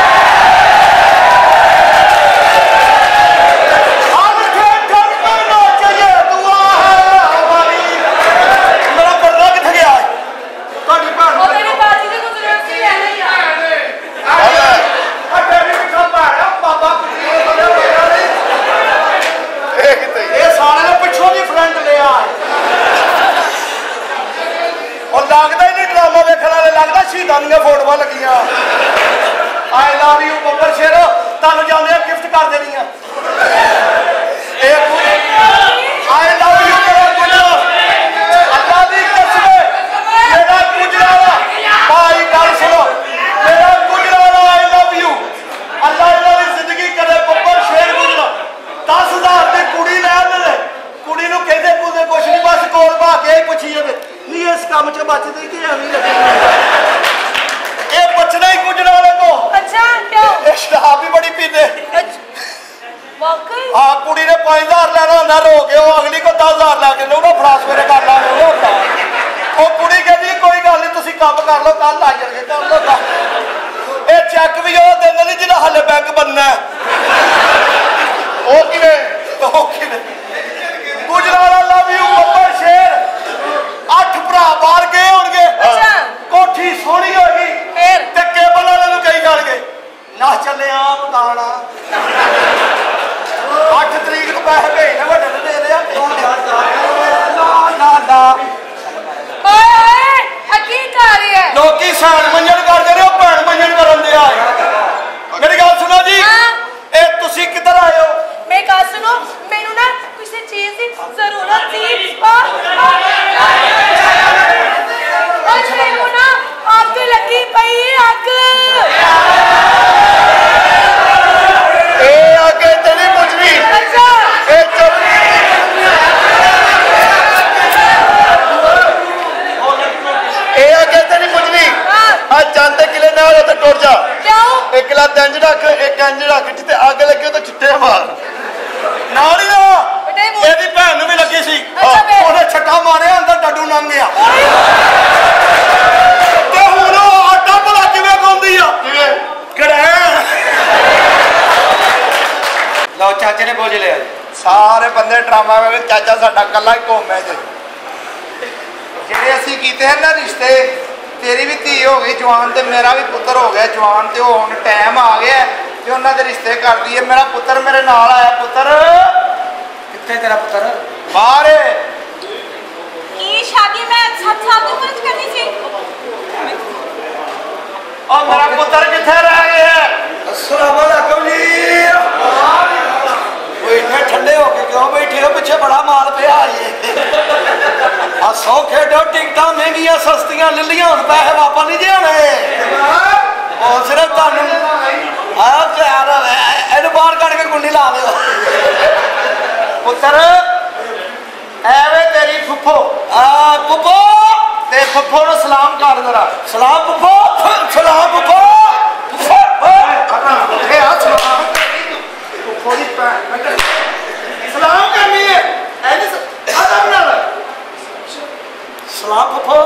हर ठन में नाच ये दुआ है हमारी मेरा पर्दा किथे गया ਤੁਹਾਡੀ ਭੈਣ ਉਹ ਤੇਰੀ ਬਾਜੀ ਦੀ ਗੁਜ਼ਰੇ ਸੀ ਲੈਣਾ ਹੀ ਆ ਅੱਡੇ ਵੀ ਮਿੱਠਾ ਮਾਰਿਆ ਬਾਬਾ ਕੁੜੀ ਬੜਾ ਬੜਾ ਨਹੀਂ ਇਹ ਕਿਤੇ ਇਹ ਸਾਲੇ ਨੇ ਪਿੱਛੋਂ ਦੀ ਫਰੰਟ ਲਿਆ ਉਹ ਲੱਗਦਾ ਹੀ ਨਹੀਂ ਡਰਾਮਾ ਵੇਖਣ ਵਾਲੇ ਲੱਗਦਾ ਸ਼ਹੀਦਾਂ ਦੀਆਂ ਫੋਟੋਆਂ ਲੱਗੀਆਂ ਆਈ ਲਵ ਯੂ ਬੱਬਰ ਸ਼ੇਰ ਤੁਹਾਨੂੰ ਜਾਂਦੇ ਆ ਗਿਫਟ ਕਰ ਦੇਣੀ ਆ ਇਹ ਆਈ ਲਵ ਯੂ ਮੇਰਾ ਗੁਜਰਾ ਅੱਲਾ ਦੀ ਕਸਮ ਮੇਰਾ ਗੁਜਰਾ ਭਾਈ ਗੱਲ ਸੁਣੋ ਮੇਰਾ ਗੁਜਰਾ ਆਈ ਲਵ ਯੂ ਅੱਲਾ ਇਹਨਾਂ ਦੀ ਜ਼ਿੰਦਗੀ ਕਦੇ ਬੱਬਰ ਸ਼ੇਰ ਗੁਜਰਾ 10,000 ਦੀ ਕੁੜੀ ਲੈ ਆਉਂਦੇ ਕੁੜੀ ਨੂੰ ਕਹਿੰਦੇ ਕੁਝ ਨਹੀਂ ਬਸ ਕੋਲ ਭਾ ਕੇ ਹੀ ਪੁੱਛੀਏ ਨਹੀਂ ਇਸ ਕੰਮ 'ਚ ਬਚਦੇ ਕਿ ਐਵੇਂ ਲੱਗੀ ਇਹ ਪੁੱਛਣਾ ਹੀ ਗੁਜਰਾ ਵਾਲੇ ਕੋ ਅੱਛਾ ਕਿਉਂ ਇਹ ਸ਼ਰਾਬ ਵੀ ਬੜੀ ਪੀਂਦੇ ਵਾਕਈ ਹਾਂ ਕੁੜੀ ਨੇ 5,000 ਲੈਣਾ ਹੁੰਦਾ ਰੋ ਕੇ ਉਹ ਅਗਲੀ ਕੋ 10,000 ਲੈ ਕੇ ਲਓ ਨਾ ਫਰਾਸ ਮੇਰੇ ਕਰ ਲਾਂਗੇ ਉਹ ਹੁੰਦਾ ਉਹ ਕੁੜੀ ਕਹਿੰਦੀ ਕੋਈ ਗੱਲ ਨਹੀਂ ਤੁਸੀਂ ਕੰਮ ਕਰ ਲਓ ਕੱਲ ਆ ਜਾਣਗੇ ਕਰ ਲਓ ਇਹ ਚੈੱਕ ਵੀ ਉਹ ਦਿੰਦੇ ਨਹੀਂ ਜਿਹਦਾ ਹੱਲੇ ਬੈਂਕ ਬਣਨਾ ਉਹ ਕਿਵੇਂ ਗੁਜਰਾ ਵਾਲਾ ਲਵ ਯੂ ਬੱਬਰ ਸ਼ੇਰ 8 ਭਰਾ ਬਾਹਰ ਗਏ ਹੋਣਗੇ ਅੱਛਾ ਕੋਠੀ ਸੋਹਣੀ ਹੋਗੀ ਫੇਰ ਤੇ ਕੇਬਲ ਵਾਲੇ ਨੂੰ ਕਹੀ ਕਰਨਗੇ ਨਾ ਚੱਲੇ ਆ ਮਕਾਨਾ 8 ਤਰੀਕ ਨੂੰ ਪੈਸੇ ਭੇਜਣੇ ਵੱਡੇ ਨੂੰ ਦੇ ਦਿਆ ਨਾ ਓਏ ਓਏ ਆ ਕੀ ਕਰ ਰਹੀ ਹੈ ਲੋਕੀ ਸਾਣ ਮੰਜਣ ਕਰਦੇ ਨੇ ਉਹ ਭੈਣ ਮੰਜਣ ਕਰਨ ਦੇ ਆਏ ਮੇਰੀ ਗੱਲ ਸੁਣੋ ਜੀ ਹਾਂ। ਇਹ ਤੁਸੀਂ ਕਿੱਧਰ ਆਏ ਹੋ ਮੇਰੀ ਗੱਲ ਸੁਣੋ ਮੈਨੂੰ ਨਾ ਕਿਸੇ ਚੀਜ਼ ਦੀ ਜ਼ਰੂਰਤ ਸੀ ਅੱਜ ਮੈਨੂੰ ਨਾ ਅੱਗ ਲੱਗੀ ਪਈ ਅੱਗ ਇਹ ਅੱਗੇ ਤੇ ਨਹੀਂ ਪੁੱਛਣੀ ਅੱਛਾ ਇਹ ਚੁੱਪ ਇਹ ਅੱਗੇ ਤੇ ਨਹੀਂ ਪੁੱਛਣੀ ਹਾਂ ਆ ਚੰਦ ਦੇ ਕਿਲੇ ਨਾਲ ਉੱਥੇ ਟੁੱਟ ਜਾ ਕਿਉਂ ਇੱਕ ਲੱਤ ਇੰਜ ਰੱਖ ਇੱਕ ਇੰਜ ਰੱਖ ਜਿੱਤੇ ਅੱਗ ਲੱਗੇ ਤਾਂ ਚਿੱਟੇ ਮਾਰ ਨਾਲ ਹੀ ਨਾ ਬੇਟੇ ਇਹਦੀ ਭੈਣ ਨੂੰ ਵੀ ਲੱਗੀ ਸੀ ਅੱਛਾ ਫੇਰ? ਉਹਨੇ ਛੱਟਾ ਮਾਰਿਆ ਅੰਦਰ ਡੱਡੂ ਲੰਘ ਗਿਆ ਤੇ ਹੁਣ ਉਹ ਆਟਾ ਭਲਾ ਕਿਵੇਂ ਪਾਉਂਦੀ ਆ ਕਿਵੇਂ ਲਓ ਚਾਚੇ ਨੇ ਬੋਝ ਲਿਆ ਸਾਰੇ ਬੰਦੇ ਡਰਾਮਾ ਵੇਖ ਚਾਚਾ ਸਾਡਾ ਕੱਲਾ ਹੀ ਘੁੰਮੇ ਜੇ ਜਿਹੜੇ ਅਸੀਂ ਕੀਤੇ ਹਨ ਨਾ ਰਿਸ਼ਤੇ ਤੇਰੀ ਵੀ ਧੀ ਹੋ ਗਈ ਜਵਾਨ ਤੇ ਮੇਰਾ ਵੀ ਪੁੱਤਰ ਹੋ ਗਿਆ ਜਵਾਨ ਤੇ ਹੁਣ ਟਾਈਮ ਆ ਗਿਆ ਤੇ ਉਹਨਾਂ ਦੇ ਰਿਸ਼ਤੇ ਕਰ ਦਈਏ ਮੇਰਾ ਪੁੱਤਰ ਮੇਰੇ ਨਾਲ ਆਇਆ ਪੁੱਤਰ ਕਿੱਥੇ ਤੇਰਾ ਪੁੱਤਰ ਬਾਹਰ ਇਹ ਸ਼ਾਦੀ ਮੈਂ 7 ਸਾਲ ਦੀ ਉਮਰ ਚ ਕਰਨੀ ਸੀ और मेरा पुत्र किथे रह गया है अस्सलाम वालेकुम जी इतने ठंडे होके क्यों बैठे हो पीछे बड़ा माल पिया है आ सौ खेडो टिकटा महंगियां सस्तियां लिलियां हुण पैसे वापस नहीं देने और सिर्फ तुहानू आ प्यार एनु बाहर कढ के गुंडी ला दिओ पुत्र एवे तेरी फुफो फुफो ते फुफो नु सलाम कर जरा सलाम फुफो सलाम फुफो सलाम करनी है सलाम फुफो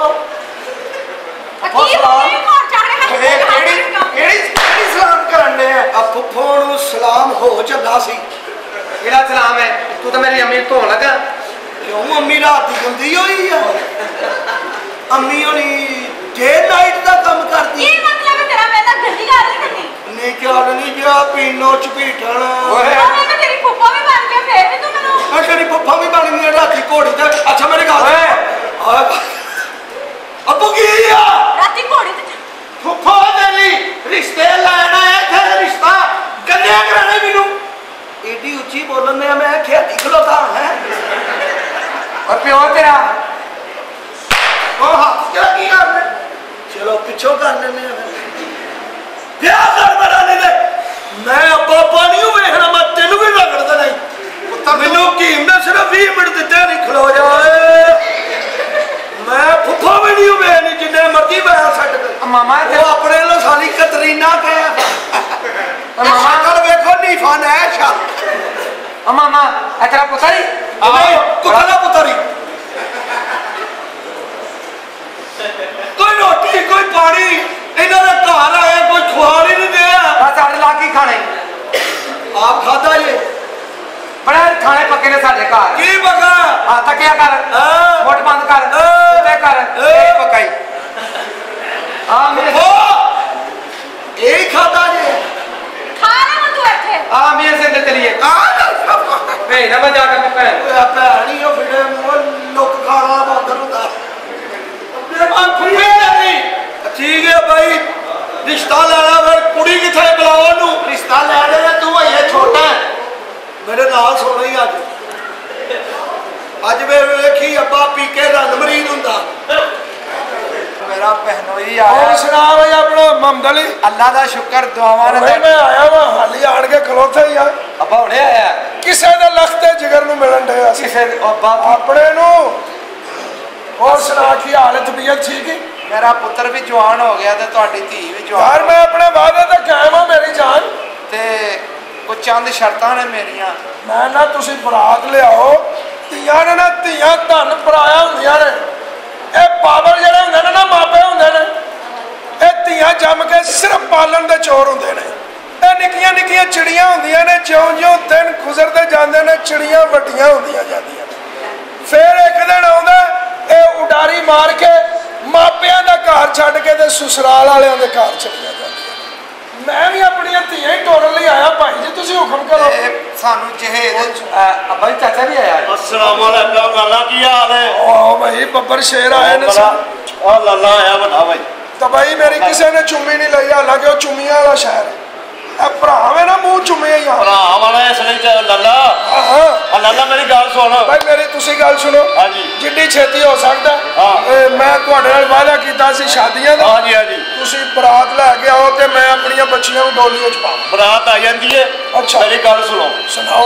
सलाम करने फुफो नु सलाम हो चला सी ਕਿਹੜਾ ਸਲਾਮ ਹੈ ਤੂੰ ਤਾਂ ਮੇਰੀ ਅੰਮੀ ਨੂੰ ਧੋਣ ਲੱਗਾ क्यों अम्मी रात की गंदी हुई है अम्मी होनी डे नाइट का काम करती ਇਹ ਮਤਲਬ ਹੈ ਤੇਰਾ ਮੈਂ ਤਾਂ ਗੱਡੀ ਕਰ ਰਹੀ ਕਰਨੀ नहीं क्या नहीं क्या पीनो चपीटन ਉਹ ਮੈਂ ਤਾਂ ਤੇਰੀ ਫੁੱਫਾ ਵੀ ਬਣ ਗਿਆ ਫੇਰ ਵੀ ਤੂੰ ਮੈਨੂੰ तेरी पप्पा भी बन गई राती घोड़ी ते अच्छा मेरे गल रिश्ते लाना है थे रिश्ता कन्या कराने मैनू एडी उच्ची बोलन में मैं खेती खलोता है और प्यो तेरा हाथ क्या की करने चलो पिछो कर लेने ब्याह कर बनाने दे मैं पापा नहीं हूं वेखना मैं तेन भी रगड़दा नहीं मैनू कीम ने सिर्फ 20 मिनट दिते नहीं खलो जाए मैं फुफा भी नहीं हुए नहीं जिन्ने मर्जी बैल सट मामा वो अपने लो साली कतरीना कह मामा कल वेखो नीफा नैशा मामा तेरा पुत्री कुत्ता पुत्री कोई रोटी कोई पानी इन्हों ने घर आए कोई खुआ नहीं दिया साढ़े लाख ही खाने आप खाता ये बड़े खाने पके ने साढ़े घर की पका तकिया कर मोट बंद कर कर पकाई यही खाता जी खा रहा हूं तू ऐसे मेरे से अंदर चलिए भेजना मैं जाकर भैनी हो फिर लोग खाना बंद होता ठीक है भाई रिश्ता लेना फिर कुड़ी किथे बुलाओ नू रिश्ता ले लेना तू है छोटा मेरे नाल सोना ही अज वे वेखी अब्बा पी के रंग मरीन हुंदा मेरा बहनोई आया और सुना भाई अपना मोहम्मद अली अल्लाह दा शुक्र दुआवां ने मैं आया वा हाली आण के खलोते ही आ अब्बा हुणे आया किसे दे लखते जिगर नु मिलन दे किसे अब्बा अपने नु और सुना की हालत तबीयत ठीक है मेरा पुत्र भी जवान हो गया ते तुहाडी धी भी जवान यार मैं अपने वादे ते कायम हां मेरी जान ते कुछ चंद शर्तां ने मेरियां मैं ना तुसी बरात लियाओ ਧੀਆਂ ਨੇ ਨਾ ਧੀਆਂ ਧਨ ਪਰਾਇਆ ਹੁੰਦੀਆਂ ਨੇ ਇਹ ਬਾਬਰ ਜਿਹੜੇ ਹੁੰਦੇ ਨੇ ਨਾ ਮਾਪੇ ਹੁੰਦੇ ਨੇ ਇਹ ਧੀਆਂ ਜੰਮ ਕੇ ਸਿਰਫ ਪਾਲਣ ਦੇ ਚੋਰ ਹੁੰਦੇ ਨੇ ਇਹ ਨਿੱਕੀਆਂ ਨਿੱਕੀਆਂ ਚਿੜੀਆਂ ਹੁੰਦੀਆਂ ਨੇ ਜਿਉਂ-ਜਿਉਂ ਦਿਨ ਗੁਜ਼ਰਦੇ ਜਾਂਦੇ ਨੇ ਚਿੜੀਆਂ ਵੱਡੀਆਂ ਹੁੰਦੀਆਂ ਜਾਂਦੀਆਂ ਫਿਰ ਇੱਕ ਦਿਨ ਆਉਂਦਾ ਇਹ ਉਡਾਰੀ ਮਾਰ ਕੇ ਮਾਪਿਆਂ ਦਾ ਘਰ ਛੱਡ ਕੇ ਤੇ ਸਸੁਰਾਲ ਵਾਲਿਆਂ ਦੇ ਘਰ ਚਲੀਆਂ ਜਾਂਦੀਆਂ मैं भी अपनी धीया ही तोड़न लिए आया भाई जी तुसी हुक्म करो सानू जहेज अब्बा जी चाचा भी आया अस्सलाम वालेकुम लाला की हाल है ओ भाई बब्बर शेर आए ने ओ लाला आया बड़ा भाई तो भाई मेरी किसी ने चुम्मी नहीं ली हालांकि वो चुम्मियां वाला शहर है भरा में ना मुंह चुम्मे ही भरा वाला इसलिए लाला लाला मेरी गल सुन भाई मेरी तुसी गल सुनो हां जी जिड्डी छेती हो सकदा मैं तुहाडे नाल वादा कीता सी शादियां दा हां जी तुसी बरात लैके आओ ते मैं अपनी बच्चियां नूं डोली विच पावां बरात आ जांदी है अच्छा मेरी गल सुनो सुनाओ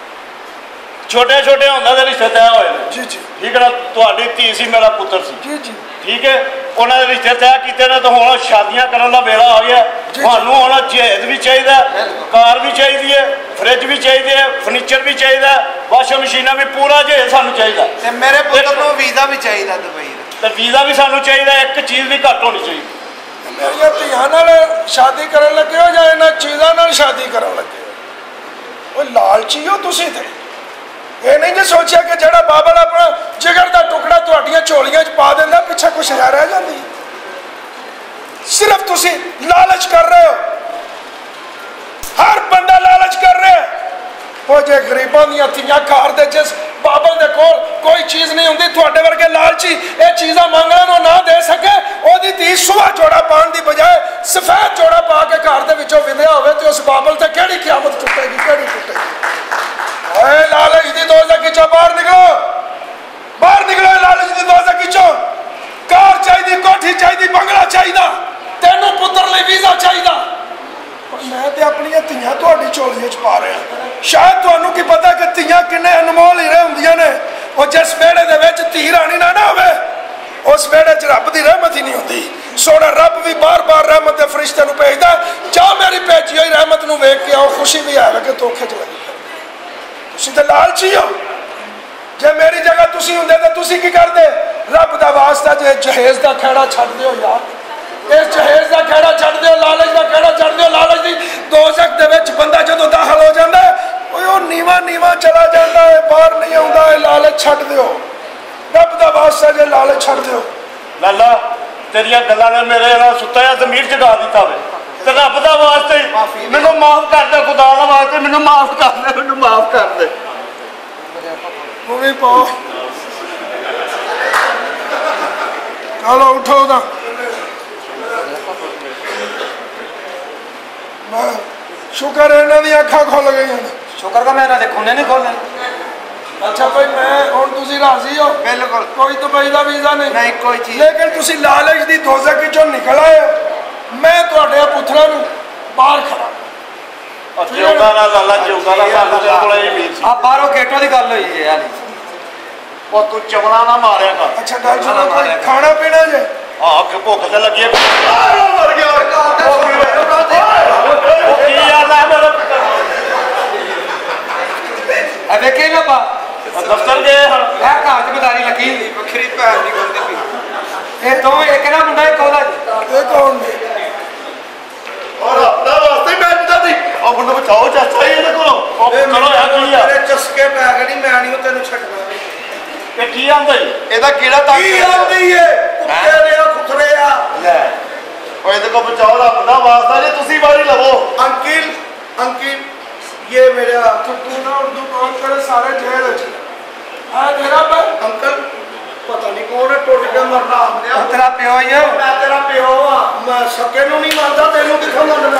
छोटे छोटे होंदा दे रिश्ते तय होए जी जी ठीक है ना तुहाडी धी सी मेरा पुत्र सी जी जी ठीक है उन्होंने रिश्ते तय किए ने तो हुण शादियां करने का वेला आ गया तुहानू हुण जहेज भी चाहिए कार भी चाहिए फ्रिज भी चाहिए फर्नीचर भी चाहिए वाशिंग मशीन भी पूरा जहेज सानू चाहिए मेरे पुत्र को वीजा भी चाहिए दुबई तो वीजा भी सानू चाहिए एक चीज़ भी घट होनी चाहिए मेरिया धियां नाल शादी करन लगे हो या इन्हां चीज़ां नाल शादी करन लगे हो लालची हो तुसीं ते ये नहीं जो सोचा कि जड़ा बाबल अपना जिगर का टुकड़ा तुहाडियां झोलियां च पा देंदा पिछे कुछ रह जाती सिर्फ तुसी लालच कर रहे हो हर बंदा लालच कर रहा है वो जे गरीबां दियां धीयां घर दे जिस बाबल दे कोल कोई चीज़ नहीं हुंदी तुहाडे वर्गे लालची ये चीज़ां मंगण नूं ना दे सके ओदी धी सुहा जोड़ा पाउण दी बजाय सफेद जोड़ा पा के घर दे विचों विद्या होवे ते उस बाबल ते केड़ी क़यामत टुटेगी केड़ी टुटेगी ओए लालच दी दोज़ख विचों बाहर निकलो लालच दी दोज़ख विचों कार चाहिए कोठी चाहिए बंगला चाहिए तेनों पुत्र लई वीजा चाहिए मैं ते अपनी धीयां तुहाडी झोलियां च पा रहा शायद तुहानू की पता कि धीयां किन्ने अनमोल हीरे हुंदियां ने और जिस वेड़े दे विच धी राणी ना होवे उस वेड़े च रब दी रहमत ही नहीं हुंदी सोना रब भी बार बार रहमत दे फरिश्ते नूं भेजदा जा मेरी भेजी होई रहमत नूं वेख के आओ खुशी भी आवे कि धोखे च लगी तुसीं ते लालची हो जे मेरी जगह तुसीं हुंदे ते तुसीं की करदे रब दा वास्ता जे जहेज दा खेड़ा छड्ड दिओ यार इस जहेज का खेड़ा छड्ड दिओ लालच का खेड़ा छड्ड दिओ लालच दी दोज़ख दे विच बंदा जदों दाखल हो जांदा है ओह नीवा नीवा चला जांदा है बाहर नहीं आउंदा है लालच छड्ड दिओ रब दा वास्ता जे लालच छड्ड दिओ लाला तेरिया गल्लां ने मेरे ना सुत्ता या ज़मीर जगा दिता वे ते रब दा वास्ते मैनू माफ कर दे खुदा दा वास्ते मैनू माफ कर दे तू भी पाओ चलो उठो दा ਸ਼ੁਕਰ ਹੈ ਇਹਨਾਂ ਦੀਆਂ ਅੱਖਾਂ ਖੁੱਲ ਗਈਆਂ ਨੇ। ਸ਼ੁਕਰ ਕਰ ਮੈਂ ਇਹਨਾਂ ਦੇ ਖੂਨੇ ਨਹੀਂ ਖੋਲਣੇ। ਅੱਛਾ ਭਾਈ ਮੈਂ ਹੁਣ ਤੁਸੀਂ ਰਾਜ਼ੀ ਹੋ? ਬਿਲਕੁਲ। ਕੋਈ ਦੁਬਈ ਦਾ ਵੀਜ਼ਾ ਨਹੀਂ ਕੋਈ ਚੀਜ਼। ਲੇਕਿਨ ਤੁਸੀਂ ਲਾਲਚ ਦੀ ਦੋਜ਼ਖ ਵਿੱਚੋਂ ਨਿਕਲ ਆਏ ਹੋ। ਮੈਂ ਤੁਹਾਡੇ ਪੁੱਤਰਾਂ ਨੂੰ ਬਾਹਰ ਖੜਾ ਜਿਉਂਦਾ ਨਾ ਲਾਲਾ ਜਿਉਂਦਾ ਨਾ ਸਾਨੂੰ ਤੇਰੇ ਕੋਲ ਇਹ ਉਮੀਦ ਸੀ। ਆ ਬਾਹਰੋਂ ਗੇਟੋਂ ਦੀ ਗੱਲ ਹੋਈ ਹੈ ਯਾਰ। ਉਹ ਤੂੰ ਚਵਲਾ ਨਾ ਮਾਰਿਆ ਕਰ। ਅੱਛਾ ਗੱਲ ਸੁਣੋ ਕੋਈ ਖਾਣਾ ਪੀਣਾ ਜੇ? ਆਹ ਕਿ ਭੁੱਖ ਤੇ ਲੱਗੀ ਹੈ। ਮਰ ਗਿਆ ਉਹ ਕੀ ਯਾਦ ਹੈ ਮੇਰਾ ਆ ਵੇਖੇ ਨਾ ਪਾ ਦਫ਼ਤਰ ਗਏ ਹਾਂ ਇਹ ਘਰ ਚ ਬਦਾਰੀ ਲੱਗੀ ਹੁੰਦੀ ਵੱਖਰੀ ਭੈਣ ਦੀ ਗੁੰਦੀ ਪਈ। ਇਹ ਦੋਵੇਂ ਇੱਕ ਨਾ ਮੁੰਡਾ ਇੱਕ ਉਹਦਾ। ਇਹ ਕੌਣ ਨੇ? ਔਰ ਆਪਣਾ ਵਾਸਤੇ ਮੈਂ ਜਿੱਦਾਂ ਦੀ ਉਹ ਮੁੰਡਾ ਬਚਾਓ ਚਾਚਾ ਇਹਦੇ ਕੋਲੋਂ। ਚਲੋ ਯਾਰ ਕੀ ਆ ਤੇਰੇ ਚਸਕੇ ਪੈ ਗਏ ਨਹੀਂ ਮੈਂ ਨਹੀਂ ਤੈਨੂੰ ਛੱਡਣਾ। ਇਹ ਕੀ ਆਂਦਾ ਇਹਦਾ ਕਿਹੜਾ ਤੱਕ ਕੀ ਆਂਦੀ ਏ ਕੁੱਤੇ ਨੇ ਖੁਸਰੇ ਆ ਲੈ ਉਹ ਇਹਦੇ ਕੋਲ ਬਚਾਓ ਰੱਬ ਦਾ ਵਾਸਤਾ ਜੇ ਤੁਸੀਂ ਵਾਰੀ ਲਵੋ। अंकिल अंकिल ये मेरा ਤੂੰ ਨਾ ਉਰਦੂ ਕੌਣ करे सारे जेल च आ तेरा भाई अंकल पता नहीं कौन है टुट के मरना आंदे तेरा प्यो ही है मैं तेरा प्यो हां मैं सके नु नहीं मानदा तेनू किथों मनना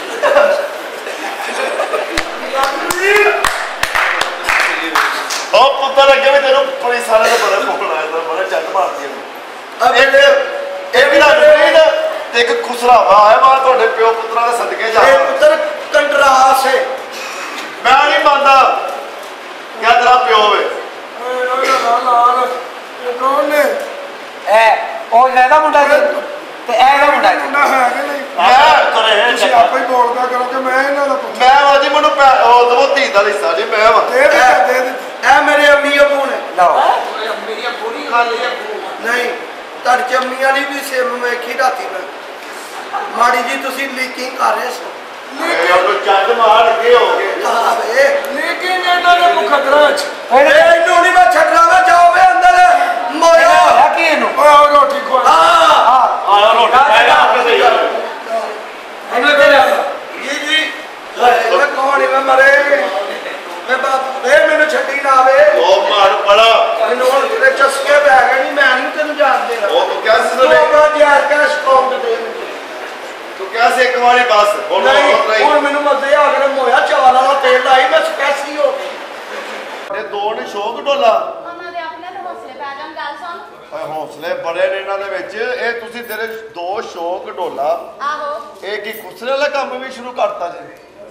ਉਹ ਪੁੱਤਰ ਅੱਗੇ ਵੀ ਤੈਨੂੰ ਪੁਲਿਸ ਵਾਲੇ ਦਾ ਬੜਾ ਫੋਨ ਆਇਆ ਤਾਂ ਬੜਾ ਚੱਟ ਮਾਰਦੀ ਹੈ। ਇਹ ਵੀ ਨਾ ਜੁੜੀ ਨਾ ਤੇ ਇੱਕ ਖੁਸਰਾਵਾ ਆਇਆ ਬਾਹਰ ਤੁਹਾਡੇ ਪਿਓ ਪੁੱਤਰਾਂ ਦੇ ਸਦਕੇ ਜਾ। ये पुत्र कंट्रास है ਮੈਂ ਨਹੀਂ ਮੰਨਦਾ ਕਿ ਤੇਰਾ ਪਿਓ ਵੇ। लाल ये कौन ने? ਉਹ ਲੈਦਾ ਮੁੰਡਾ ਤੇ ਇਹਦਾ ਮੁੰਡਾ मुंडा है कि नहीं? ਤੁਸੀਂ ਮੈਂ ਆਪੇ ਹੀ ਬੋਲਦਾ ਕਰੋ ਕਿ ਮੈਂ ਇਹਨਾਂ ਦਾ ਪੁੱਤ ਮੈਂ ਵਾਜੀ ਮੈਨੂੰ ਉਹ ਦਵੋ ਧੀ ਦਾ ਹਿੱਸਾ ਜੀ ਮੈਂ ਵਾ ਦੇ ਦੇ ਦੇ ए मेरे अम्मी अबू ने ਲਓ मेरी पूरी खा ली नहीं तर जम्मी वाली भी सेम में की राती में माड़ी जी तुसी लीकिंग कर रहे सो ਉਹ ਚੱਜ ਮਾਰ ਕੇ ਹੋ ਗਏ। आवे लेकिन ਇਹਨਾਂ ਦੇ ਮੁਖਦਰਾ ਚ ए इन्हों नहीं मैं छड़ना मैं जाओ वे अंदर मोयो ਹੋਇਆ ਕੀ ਇਹਨੂੰ ਓਏ ਰੋਟੀ ਖਵਾ हां ਆਇਆ ਰੋਟੀ ਖਾਏਗਾ ਆਪੇ ਸਹੀ ਆ। इन्हों के जी जी मैं कौन है मैं मरे मैं बाप वे मैंने छड्डी ना आवे ਉਹ ਮਾਰ ਬੜਾ इन्हों तेरे चस्के पै गए नहीं मैं नहीं तेन जान देना ਉਹ ਤੂੰ ਕਿਆ ਸੀ तो अपना यार कैश काउंट दे ਤੂੰ ਕਿਆ ਸੀ ਇੱਕ ਵਾਰੀ ਬਸ ਹੁਣ नहीं हुन मैनू मजे आ गए मोया चावल वाला तेल लाई मैं स्पैसी हो गई ਇਹ ਦੋ ਨੇ ਸ਼ੌਕ ਢੋਲਾ ਉਹਨਾਂ ਦੇ ਆਪਣੇ ਤੇ ਹੌਸਲੇ ਪੈ ਜਾਣ ਗੱਲ ਸੁਣ ਓਏ ਹੌਸਲੇ ਬੜੇ ਨੇ ਇਹਨਾਂ ਦੇ ਵਿੱਚ ਇਹ ਤੁਸੀਂ ਤੇਰੇ ਦੋ ਸ਼ੌਕ ਢੋਲਾ ਆਹੋ ਇਹ ਕੀ ਖੁਸਰੇ ਵਾਲਾ ਕੰਮ ਵੀ ਸ਼ੁਰੂ ਕਰਤਾ ਜੀ